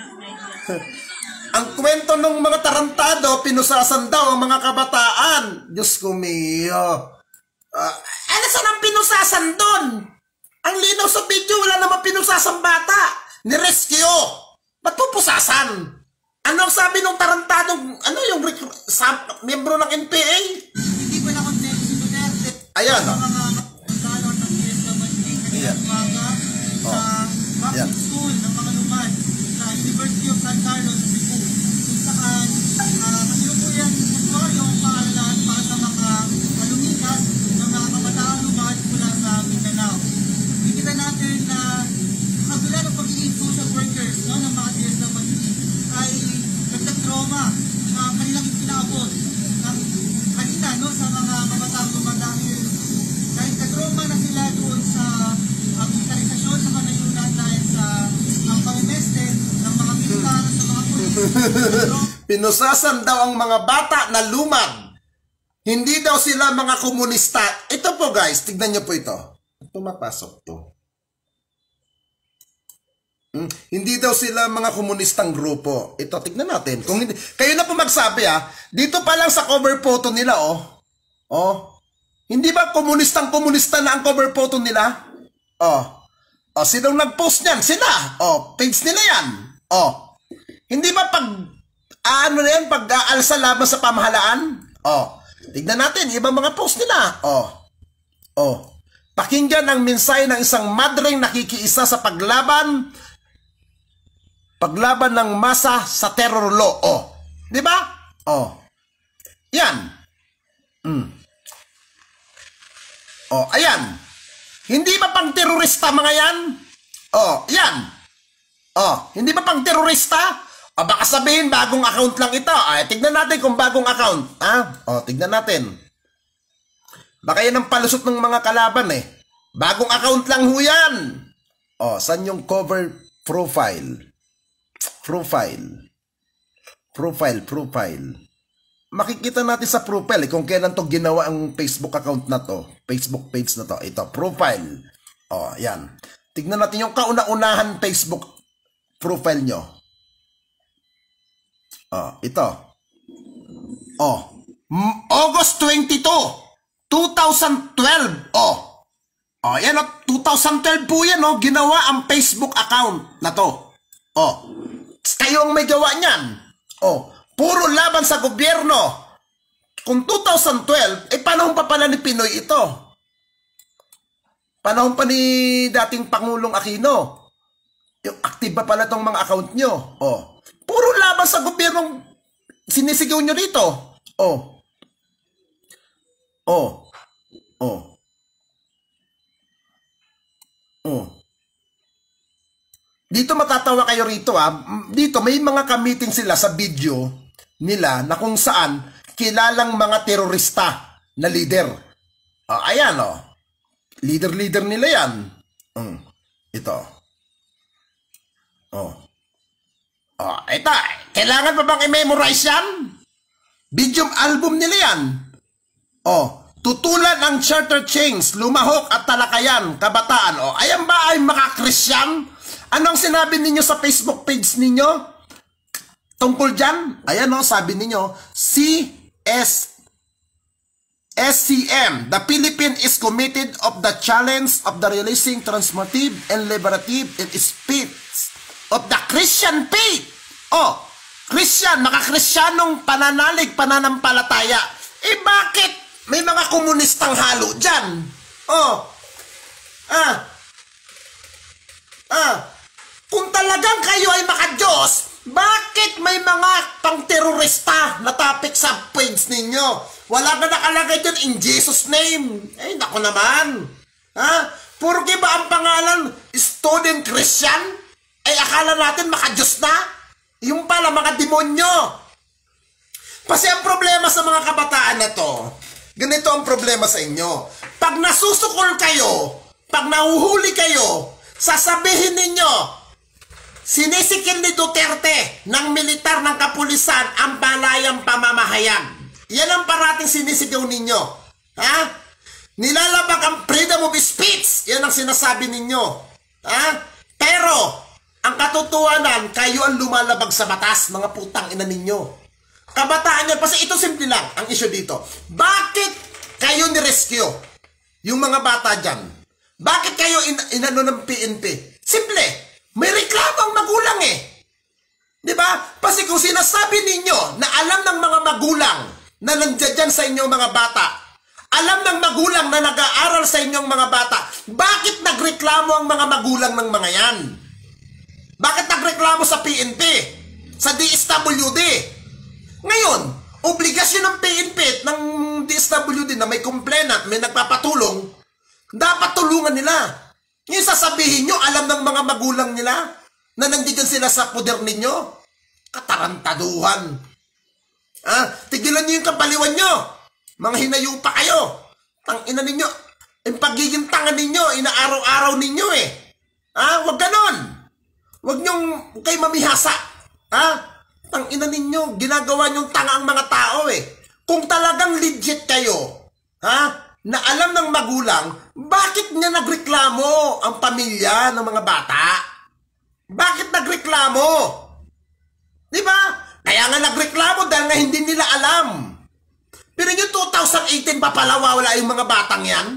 [SPEAKER 3] Ang kwento ng mga tarantado, pinusasan daw ang mga kabataan. Diyos ko, Mio. Uh, ano saan ang pinusasan doon? Ang linaw sa video, wala naman pinusasang bata. Nirescue. Ba't pupusasan? Ano ang sabi ng tarantadong, ano yung sa, membro ng N P A?
[SPEAKER 5] Hindi pa na-condemn si Duterte.
[SPEAKER 3] Ayan,
[SPEAKER 5] Sa
[SPEAKER 3] oh.
[SPEAKER 5] mga salon ng P S W kanina
[SPEAKER 3] Ayan.
[SPEAKER 5] umaga sa
[SPEAKER 3] Ayan.
[SPEAKER 5] Baptist School ng mga luman sa University of San Carlos sa Cebu. Kung saan uh, kasalukuyan po yung paaralan para sa mga kalumikas ng mga kabataan luman mula sa Mindanao. Kikita natin na kabila ng pagiging social workers no, ng mga P S W ay dagdag trauma na kanilang pinaabot ng kanina no, sa mga kabataan luman dahil dahil ka-trauma na sila doon sa uh, militarisasyon sa kanayunan dahil sa ang pamimeste ng mga militar sa mga pulis.
[SPEAKER 3] Pinusasan daw ang mga bata na lumad. Hindi daw sila mga komunista. Ito po guys, tignan nyo po ito. Tumapasok to. Hmm? Hindi daw sila mga komunistang grupo. Ito, tignan natin. Kung hindi, kayo na po magsabi ha. Dito pa lang sa cover photo nila oh. Oh. Hindi ba komunistang komunista na ang cover photo nila? Oh. Oh, sinong nag-post niyan? Sila. Oh, page nila yan. Oh. Hindi ba pag ano na yan, pag-aalsa laban sa pamahalaan? Oh. Tignan natin, ibang mga post nila. Oh. Oh. Pakinggan ang mensahe ng isang madreng nakikiisa sa paglaban paglaban ng masa sa terror law. Oh. Di ba? Oh. Yan. Mm. Oh, ayan. Hindi ba pang terorista mga yan? Oh, yan. Oh, hindi ba pang terorista? O baka sabihin bagong account lang ito. Ay, tignan natin kung bagong account. Ah, oh, tignan natin. Baka yan ang palusot ng mga kalaban eh. Bagong account lang ho yan. Oh, saan yung cover profile? Profile. Profile, profile. Makikita natin sa profile eh, kung kailan to ginawa ang Facebook account na to. Facebook page na to. Ito, profile. Oh, yan. Tignan natin yung kauna-unahan Facebook profile nyo. Oh, ito. Oh, August twenty-two, two thousand twelve. Oh. Oh, yan oh, two thousand twelve po yan oh, ginawa ang Facebook account na to. Oh. Kayo ang may gawa niyan. Oh, puro laban sa gobyerno. Kung two thousand twelve, eh panahon pa pala ni Pinoy ito. Panahon pa ni dating Pangulong Aquino. Yung active pa pala tong mga account nyo. Oh. Puro laban sa gobyernong sinisigaw nyo rito. Oh. Oh. Oh. Oh. Dito matatawa kayo rito ah. Dito may mga ka-meeting sila sa video nila na kung saan kilalang mga terorista na leader. Oh, ayan oh. Leader-leader nila yan. Mm. Ito. Oh. Oh, ito. Kailangan pa bang i-memorize yan? Video album nila yan. Oh. Tutulan ang charter chains, lumahok at talakayan, kabataan. Oh, ayan ba ay mga-Christian? Anong sinabi ninyo sa Facebook page ninyo? Tungkol dyan? Ayan o, oh, sabi ninyo, C S S C M, the Philippines is committed of the challenge of the releasing transformative and liberative in speech of the Christian faith. Oh, Christian, maka-Kristyanong pananalig, pananampalataya. Eh bakit may mga komunistang halo dyan? Oh, ah, ah, kung talagang kayo ay maka-Diyos, bakit may mga pang-terorista na topic sa page ninyo? Wala ka nakalagay dyan in Jesus' name. Eh, naku naman. Ha? Purke ba ang pangalan student Christian? Ay, akala natin maka-Diyos na? Yung pala, mga demonyo. Kasi ang problema sa mga kabataan na to, ganito ang problema sa inyo. Pag nasusukol kayo, pag nahuhuli kayo, sasabihin ninyo, sinisikil ni Duterte ng militar ng kapulisan ang balayang pamamahayag. Yan ang parating sinisigaw ninyo. Ha? Nilalabag ang freedom of speech. Yan ang sinasabi ninyo. Ha? Pero, ang katotohanan, kayo ang lumalabag sa batas, mga putang ina ninyo. Kabataan yan, kasi ito simple lang ang issue dito. Bakit kayo ni-rescue? Yung mga bata dyan. Bakit kayo in inano ng P N P? Simple. May reklamo ang magulang eh. Diba? Kasi kung sinasabi ninyo na alam ng mga magulang na nandiyan dyan sa inyong mga bata, alam ng magulang na nag-aaral sa inyong mga bata, bakit nagreklamo ang mga magulang ng mga yan? Bakit nagreklamo sa P N P? Sa D S W D? Ngayon, obligasyon ng P N P ng D S W D na may complainant, may nagpapatulong, dapat tulungan nila. Ngayon sasabihin nyo, alam ng mga magulang nila na nandiyan sila sa poder ninyo? Katarantaduhan. Ah, tigilan nyo yung kabaliwan nyo. Mga hinayo pa kayo. Tangina ninyo. Yung pagiging tanga ninyo, inaaraw-araw ninyo eh. Ah, wag ganon. Wag nyong kay mamihasa. Ah, tangina ninyo, ginagawa nyong tanga ang mga tao eh. Kung talagang legit kayo, ha, na alam ng magulang, bakit niya nagreklamo ang pamilya ng mga bata? Bakit nagreklamo? Di ba? Kaya nga nagreklamo dahil nga hindi nila alam. Pero yung two thousand eighteen pa pala wala yung mga batang yan?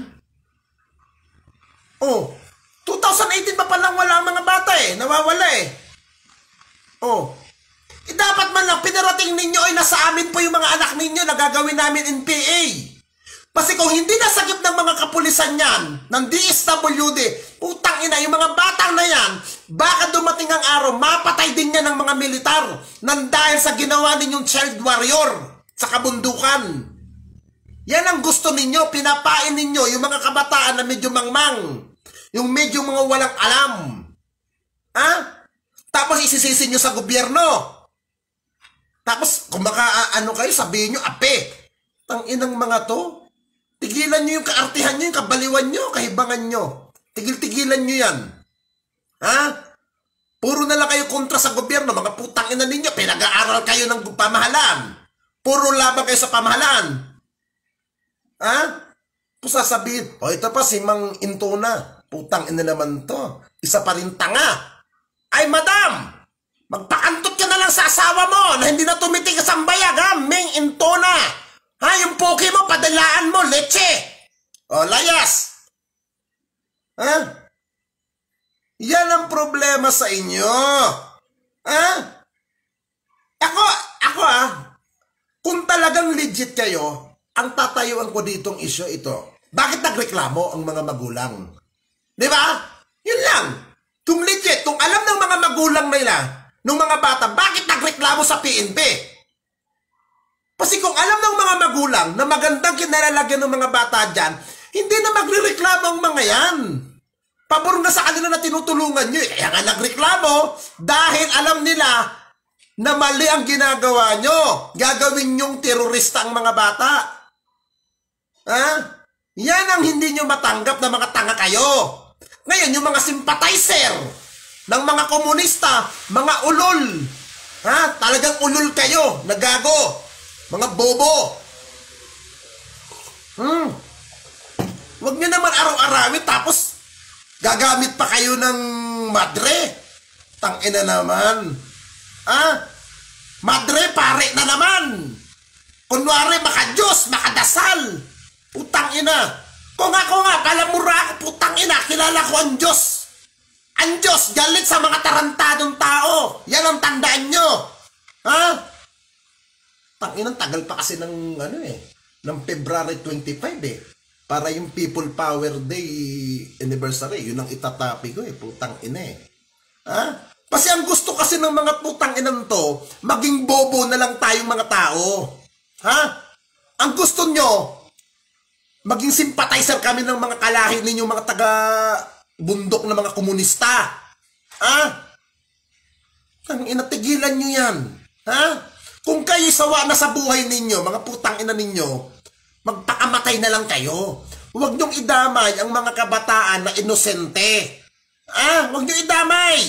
[SPEAKER 3] Oh, two thousand eighteen pa pala wala ang mga bata eh. Nawawala eh. Oh. Eh, dapat man lang pinarating ninyo ay nasa amin po yung mga anak ninyo na gagawin namin in P A. Kasi kung hindi nasagip ng mga kapulisan yan, ng D S W D, putang ina, yung mga batang na yan, baka dumating ang araw, mapatay din yan ng mga militar nang dahil sa ginawa ninyong child warrior sa kabundukan. Yan ang gusto ninyo, pinapain ninyo yung mga kabataan na medyo mangmang, yung medyo mga walang alam. Ha? Tapos isisisi nyo sa gobyerno. Tapos kung baka ano kayo, sabihin nyo, ape, tang inang mga to, tigilan nyo yung kaartihan nyo, yung kabaliwan nyo, kahibangan nyo. Tigil-tigilan nyo yan. Ha? Puro na lang kayo kontra sa gobyerno, mga putang ina ninyo, pinag-aaral kayo ng pamahalaan. Puro laban kayo sa pamahalaan. Ha? Kung sasabihin, o oh, ito pa si Mang Intona, putang ina naman to, isa pa rin tanga. Ay madam, magpakantot ka na lang sa asawa mo na hindi na tumitigas ang bayag, ha? Mang Intona. Ha, yung poke mo, padalaan mo, leche. O, layas. Ha? Yan ang problema sa inyo. Ha? Ako, ako ah, kung talagang legit kayo, ang tatayuan ko ditong isyo ito. Bakit nagreklamo ang mga magulang? Di ba? Yun lang. Kung legit, kung alam ng mga magulang nila, ng mga bata, bakit nagreklamo sa P N P? Kasi kung alam ng mga magulang na magandang kinalalagyan ng mga bata dyan, hindi na magre-reklamo ang mga yan. Pabor na sa kanila na tinutulungan nyo. Kaya nga nagreklamo dahil alam nila na mali ang ginagawa nyo. Gagawin nyong terorista ang mga bata. Ha? Yan ang hindi nyo matanggap na mga tanga kayo. Ngayon, yung mga sympathizer ng mga komunista, mga ulol. Ha? Talagang ulol kayo, nagago. Mga bobo. Hmm. Huwag nyo naman araw-arawin tapos gagamit pa kayo ng madre. Tangina naman. Ah? Madre, pare na naman. Kunwari, maka-Diyos, makadasal. Putang ina. Kung ako nga, palamura ako, putang ina, kilala ko ang Diyos. Ang Diyos, galit sa mga tarantadong tao. Yan ang tandaan nyo. Ha? Tanginang tagal pa kasi ng ano eh, ng February twenty-five eh. Para yung People Power Day anniversary, yun ang itatapi ko eh, putang ina eh. Ha? Kasi ang gusto kasi ng mga putang inan to, maging bobo na lang tayong mga tao. Ha? Ang gusto nyo, maging sympathizer kami ng mga kalahi ninyo, mga taga bundok na mga komunista. Ha? Tangina, tigilan nyo yan. Ha? Kung kayo sawa na sa buhay ninyo, mga putang ina ninyo, magpakamatay na lang kayo. Huwag niyong idamay ang mga kabataan na inosente. Ah, huwag niyong idamay.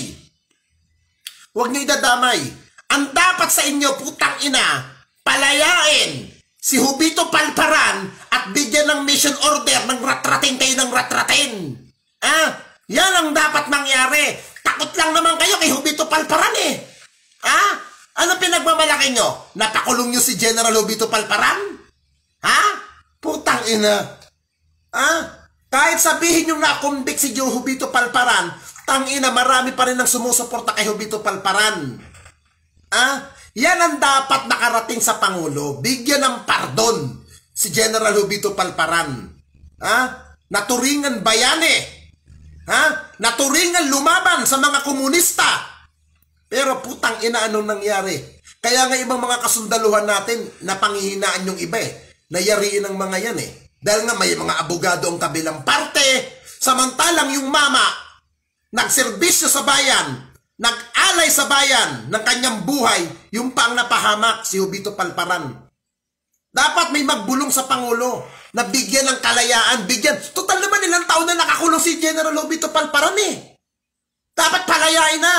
[SPEAKER 3] Huwag niyong idadamay. Ang dapat sa inyo, putang ina, palayain si Jovito Palparan at bigyan ng mission order ng ratratin kayo ng ratratin. Ah, yan ang dapat mangyari. Takot lang naman kayo kay Jovito Palparan eh. Ah, ano pinagmamalaki nyo? Napakulong nyo si General Jovito Palparan? Ha? Putang ina. Ha? Kahit sabihin yung nakumbik si Jovito Palparan, tang ina, marami pa rin ang sumusuporta kay Jovito Palparan. Ha? Yan ang dapat nakarating sa Pangulo. Bigyan ng pardon si General Jovito Palparan. Ha? Naturingan bayani. Ha? Naturingan lumaban sa mga komunista. Pero putang ina, anong nangyari? Kaya nga ibang mga kasundaluhan natin, napanghihinaan yung iba eh. Nayariin ang mga yan eh. Dahil nga may mga abogado ang kabilang parte, samantalang yung mama, nagserbisyo sa bayan, nag-alay sa bayan ng kanyang buhay, yung pang napahamak si Jovito Palparan. Dapat may magbulong sa Pangulo na bigyan ng kalayaan, bigyan. Total naman ilang taon na nakakulong si General Jovito Palparan eh. Dapat palayain na.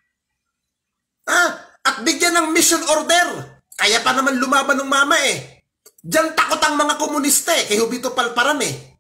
[SPEAKER 3] Ah, at bigyan ng mission order. Kaya pa naman lumaban ng mama eh. Diyan takot ang mga komunista eh, kay Jovito Palparan eh.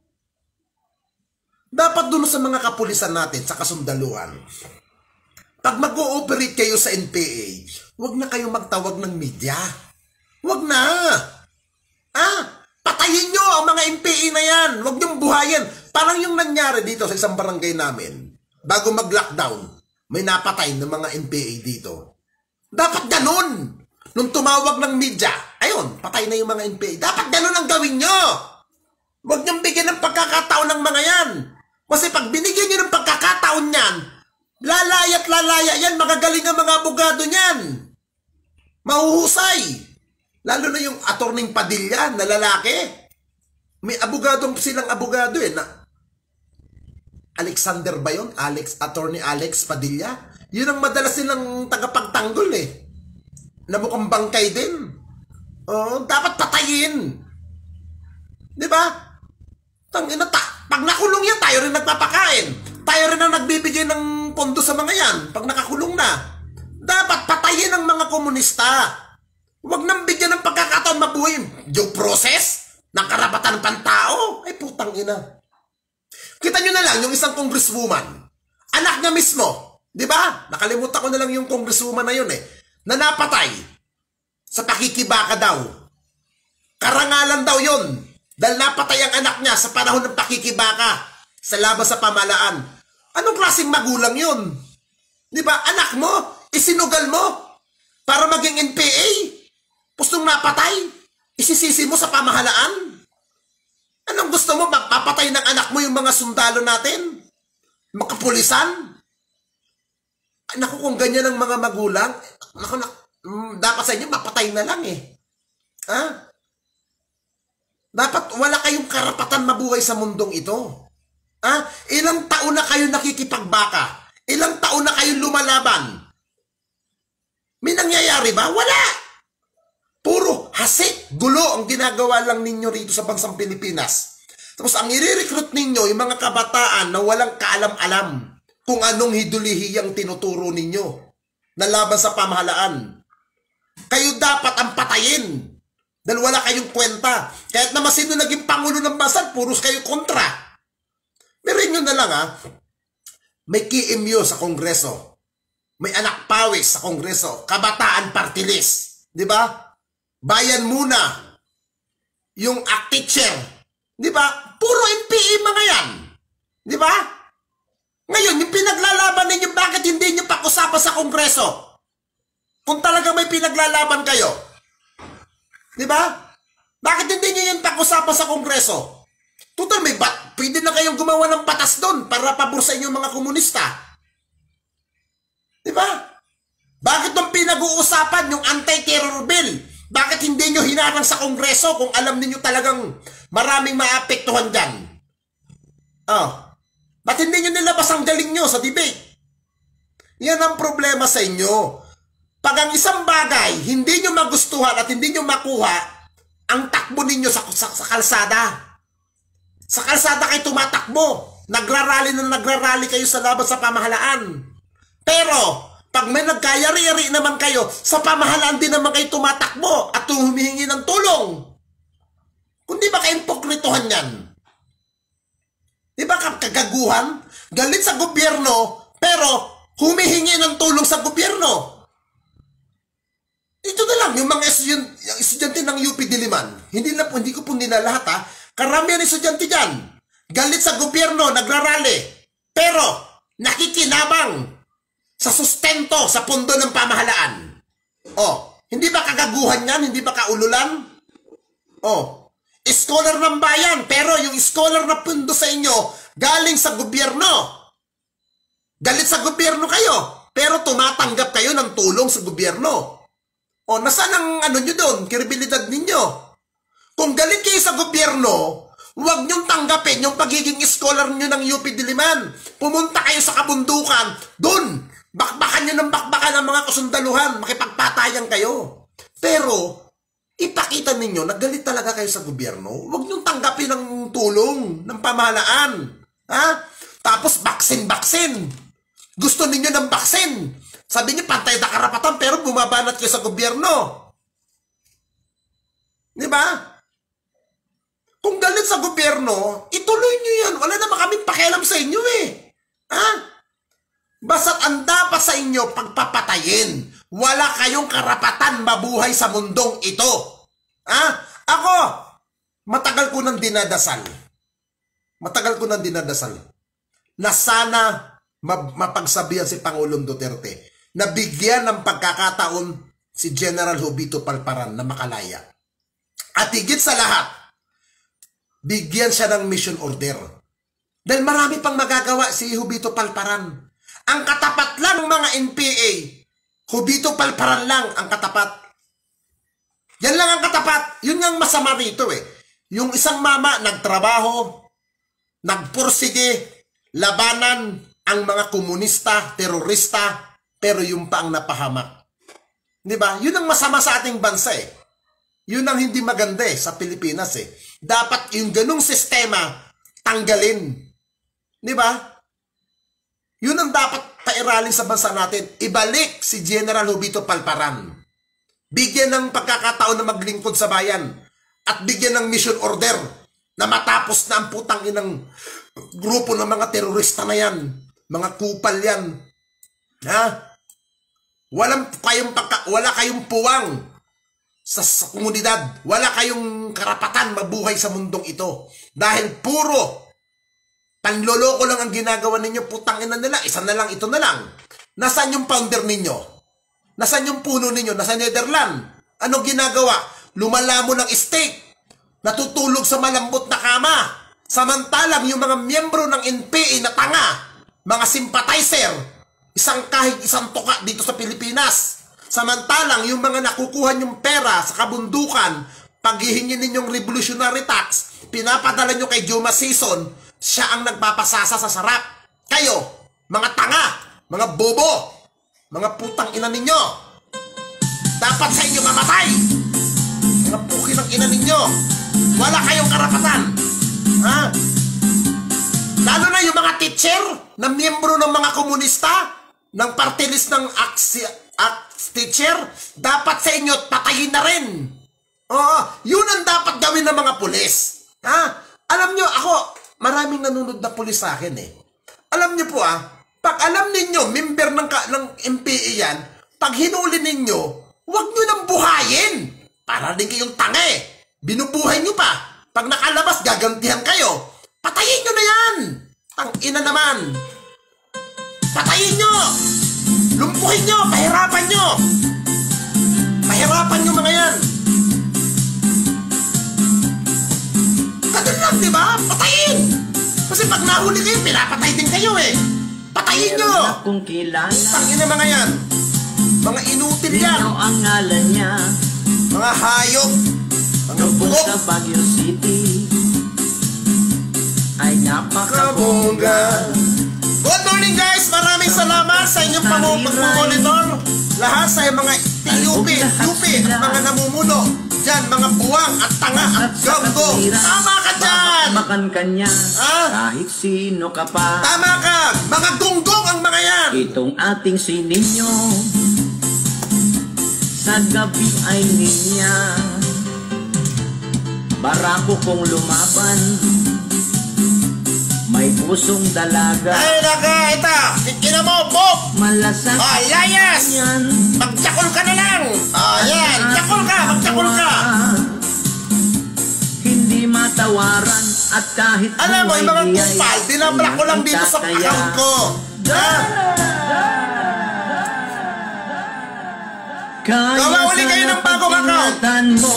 [SPEAKER 3] Dapat dun sa mga kapulisan natin, sa kasundaluhan, pag mag-ooperate kayo sa N P A, huwag na kayong magtawag ng media. Huwag na. Ah, patayin nyo ang mga N P A na yan. Huwag nyong buhayin. Parang yung nangyari dito sa isang barangay namin, bago mag-lockdown, may napatay ng mga N P A dito. Dapat ganun. Nung tumawag ng media, ayun, patay na yung mga N P A. Dapat ganun ang gawin nyo. Huwag niyong bigyan ng pagkakataon ng mga yan. Kasi pag binigyan nyo ng pagkakataon yan, lalaya at lalaya yan, magagaling ang mga abogado niyan. Mahuhusay. Lalo na yung attorney Padilla na lalaki. May abogadong silang abogado eh. Na Alexander ba yun? Alex, attorney Alex Padilla? Yun ang madalas silang tagapagtanggol eh. Na mukhang bangkay din. Oo, dapat patayin. Di ba? Tangina, ta pag nakulong yan, tayo rin nagpapakain. Tayo rin ang nagbibigay ng pondo sa mga yan. Pag nakakulong na. Dapat patayin ang mga komunista. Huwag nang bigyan ng pagkakataon mabuhay. Due process ng karapatan ng pantao. Ay putang ina. Kita nyo na lang yung isang congresswoman. Anak niya mismo. Di ba? Nakalimutan ko na lang yung congresswoman na yun eh. Na napatay sa pakikibaka daw. Karangalan daw yun. Dahil napatay ang anak niya sa panahon ng pakikibaka sa labas sa pamalaan. Anong klaseng magulang yun? Di ba? Anak mo, isinugal mo para maging N P A. Pustong napatay, isisisi mo sa pamahalaan. Anong gusto mo? Magpapatay ng anak mo yung mga sundalo natin? Makapulisan? Ay, naku, kung ganyan ang mga magulang, naku, naku, dapat sa inyo, mapatay na lang eh. Ha? Dapat wala kayong karapatan mabuhay sa mundong ito. Ha? Ilang taon na kayo nakikipagbaka? Ilang taon na kayo lumalaban? May nangyayari ba? Wala! Puro hasit, gulo ang ginagawa lang ninyo rito sa bansang Pilipinas. Tapos ang i-recruit ninyo, yung mga kabataan na walang kaalam-alam kung anong hidulihiyang tinuturo ninyo na laban sa pamahalaan. Kayo dapat ang patayin dahil wala kayong kwenta. Kahit naman sino naging pangulo ng bansa, puros kayo kontra. Pero yun na lang ha, may K M U sa Kongreso, may anak pawis sa Kongreso, kabataan party list, di ba? Bayan muna, yung act teacher, di ba? Puro N P A mga yan, di ba? Ngayon, yung pinaglalaban ninyo, bakit hindi nyo pakusapan sa Kongreso? Kung talaga may pinaglalaban kayo, di ba? Bakit hindi nyo yung pakusapan sa Kongreso? Total, may bat, pwede na kayong gumawa ng batas doon para pabor sa inyo mga komunista. Di ba? Bakit nung pinag-uusapan yung anti-terror bill? Bakit hindi nyo hinarang sa Kongreso kung alam niyo talagang maraming maapektuhan dyan? Oh. Ba't hindi nyo nilabas ang galing nyo sa debate? Yan ang problema sa inyo. Pag ang isang bagay, hindi nyo magustuhan at hindi nyo makuha, ang takbo ninyo sa, sa, sa kalsada. Sa kalsada kayo tumatakbo. Nagrarally na nagrarally kayo sa laban sa pamahalaan. Pero, pag may nagkayari-yari naman kayo, sa pamahalaan din naman kayo tumatakbo at humihingi ng tulong. Kundi ba ka-impokritohan yan? Di ba kagaguhan? Galit sa gobyerno, pero humihingi ng tulong sa gobyerno. Ito na lang, yung mga estudyante, yung estudyante ng U P Diliman, hindi, na, hindi ko po nila lahat ha, karamihan ng estudyante dyan, galit sa gobyerno, nagrarally, pero nakikinabang sa sustento, sa pundo ng pamahalaan. Oh, hindi ba kagaguhan yan? Hindi ba kaululan? Oh, scholar ng bayan, pero yung scholar na pundo sa inyo, galing sa gobyerno. Galit sa gobyerno kayo, pero tumatanggap kayo ng tulong sa gobyerno. Oh, nasaan ang ano nyo doon? Kredibilidad ninyo. Kung galit kayo sa gobyerno, huwag nyong tanggapin yung pagiging scholar nyo ng U P Diliman. Pumunta kayo sa kabundukan, doon. Bakbakan nyo ng bakbakan ng mga kasundaluhan, makipagpatayan kayo. Pero, ipakita ninyo na galit talaga kayo sa gobyerno. Huwag nyong tanggapin ang tulong ng pamahalaan. Ha? Tapos, baksin-baksin. Gusto ninyo ng baksin. Sabi niyo, pantay na karapatan, pero bumabanat kayo sa gobyerno. Di ba? Kung galit sa gobyerno, ituloy nyo yan. Wala naman kaming pakialam sa inyo eh. Ha? Basta't ang dapat sa inyo pagpapatayin. Wala kayong karapatan mabuhay sa mundong ito. Ha? Ako, matagal ko nang dinadasal. Matagal ko nang dinadasal na sana mapagsabihan si Pangulong Duterte na bigyan ng pagkakataon si General Jovito Palparan na makalaya. At higit sa lahat, bigyan siya ng mission order. Dahil marami pang magagawa si Jovito Palparan. Ang katapat lang ng mga N P A, Jovito Palparan lang ang katapat. Yan lang ang katapat. Yun ang masama rito eh. Yung isang mama nagtrabaho, nagpursige, labanan ang mga komunista, terorista, pero yung pa ang napahamak. Di ba? Yun ang masama sa ating bansa eh. Yun ang hindi maganda eh sa Pilipinas eh. Dapat yung ganung sistema tanggalin. Di ba? Yun ang dapat pairalin sa bansa natin. Ibalik si General Jovito Palparan. Bigyan ng pagkakataon na maglingkod sa bayan. At bigyan ng mission order na matapos na ang putang inang grupo ng mga terorista na yan. Mga kupal yan. Ha? Walang kayong pagka, wala kayong puwang sa, sa komunidad. Wala kayong karapatan mabuhay sa mundong ito. Dahil puro panloloko lang ang ginagawa ninyo, putang ina nila, isa na lang, ito na lang. Nasaan yung founder ninyo? Nasaan yung puno ninyo? Nasa Netherlands? Anong ginagawa? Lumalamo ng steak. Natutulog sa malambot na kama. Samantalang yung mga miyembro ng N P A na tanga, mga sympathizer, isang kahig isang tuka dito sa Pilipinas. Samantalang yung mga nakukuha nyong pera sa kabundukan, paghihingi ninyong revolutionary tax, pinapadala nyo kay Juma Season, siya ang nagpapasasa sa sarap. Kayo, mga tanga, mga bobo, mga putang ina ninyo, dapat sa inyo mamatay. Mga puki ng ina ninyo, wala kayong karapatan. Ha? Lalo na yung mga teacher na miyembro ng mga komunista, ng party list ng aksi, aksi teacher, dapat sa inyo patayin na rin. Oo, yun ang dapat gawin ng mga pulis. Ha? Alam nyo, ako, maraming nanonood na pulis sa akin eh. Alam nyo po ah, pag alam ninyo, member ng, ng M P A yan, pag hinuli ninyo, huwag nyo nang buhayin. Para din kayong tanga eh. Binubuhay nyo pa. Pag nakalabas, gagantihan kayo. Patayin nyo na yan. Ang ina naman. Patayin nyo. Lumpuhin nyo. Pahirapan nyo. Pahirapan nyo mga yan. Ganun lang, di ba? Patayin. Kasi pag nahuli kayo, pinapatay din kayo eh. Patayin nyo.
[SPEAKER 2] Kung kilala.
[SPEAKER 3] Ang ina mga yan. Mga inutil yan.
[SPEAKER 2] Sino ang ngalan niya?
[SPEAKER 3] Mga hayop. Mga
[SPEAKER 2] Tungkol
[SPEAKER 3] bugok.
[SPEAKER 2] sa Baguio City ay napakabongga.
[SPEAKER 3] Good morning guys! Maraming salamat sa inyong pag-monitor. Lahat sa mga T U P, U P at mga namumuno. Diyan, mga buwang at tanga at ganggo. Tama ka dyan!
[SPEAKER 2] Makan kanya
[SPEAKER 3] Ah?
[SPEAKER 2] kahit sino ka pa.
[SPEAKER 3] Tama ka! Mga gunggong ang mga yan!
[SPEAKER 2] Itong ating sininyo sa gabi ay niya. Barako kong lumaban, may pusong dalaga.
[SPEAKER 3] Ay naka, ito! Kikina mo, Bob!
[SPEAKER 2] Malasang
[SPEAKER 3] Ah, layas!
[SPEAKER 2] yan.
[SPEAKER 3] Magtsakol ka na lang! Ah, yan! Tsakol ka! Magtsakol ka!
[SPEAKER 2] Hindi matawaran at kahit
[SPEAKER 3] Alam mo, yung mga
[SPEAKER 2] buhay
[SPEAKER 3] kupal,
[SPEAKER 2] ay
[SPEAKER 3] dinabrak ko lang dito sa
[SPEAKER 2] kaya.
[SPEAKER 3] account ko. Ha?
[SPEAKER 2] Kaya
[SPEAKER 3] Gawawali kayo ng bagong account.
[SPEAKER 2] ingatan mo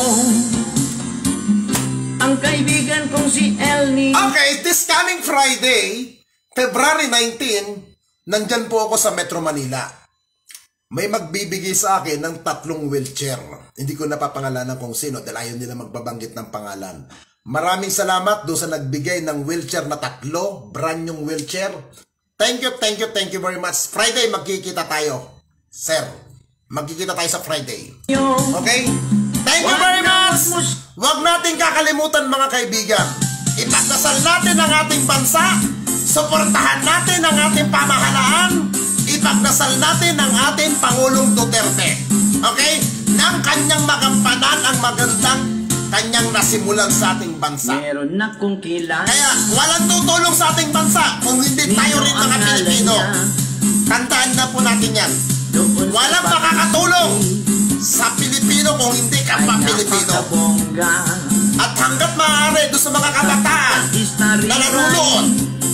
[SPEAKER 2] ang kaibigan kong si Elnie.
[SPEAKER 3] Okay, this coming Friday, February nineteenth, nandyan po ako sa Metro Manila. May magbibigay sa akin ng tatlong wheelchair. Hindi ko napapangalanan kung sino dahil ayaw nila magbabanggit ng pangalan. Maraming salamat doon sa nagbigay ng wheelchair na tatlo, brand yung wheelchair. Thank you, thank you, thank you very much. Friday, magkikita tayo. Sir, magkikita tayo sa Friday. Okay? Thank you very much! Huwag natin kakalimutan mga kaibigan. Ipagdasal natin ang ating bansa. Suportahan natin ang ating pamahalaan. Ipagdasal natin ang ating Pangulong Duterte. Okay? Nang kanyang magampanan ang magandang kanyang nasimulan sa ating bansa.
[SPEAKER 2] Meron na kong kilala.
[SPEAKER 3] Kaya walang tutulong sa ating bansa kung hindi tayo rin mga Pilipino. Tandaan na po natin yan. Walang makakatulong sa Pilipino kung hindi ka pa Pilipino. At hanggat maaari doon sa mga kabataan na nanunood,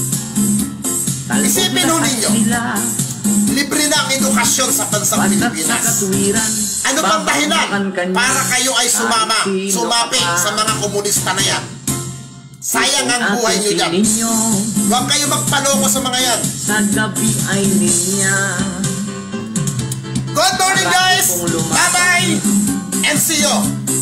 [SPEAKER 3] isipin ho ninyo, libre na ang edukasyon sa bansang Pilipinas. Ano bang dahilan para kayo ay sumama, sumapi sa mga komunista na yan? Sayang ang buhay nyo dyan. Huwag kayo magpaloko sa mga yan.
[SPEAKER 2] Sa gabi ay niya.
[SPEAKER 3] Good morning guys! Bye-bye! And see you!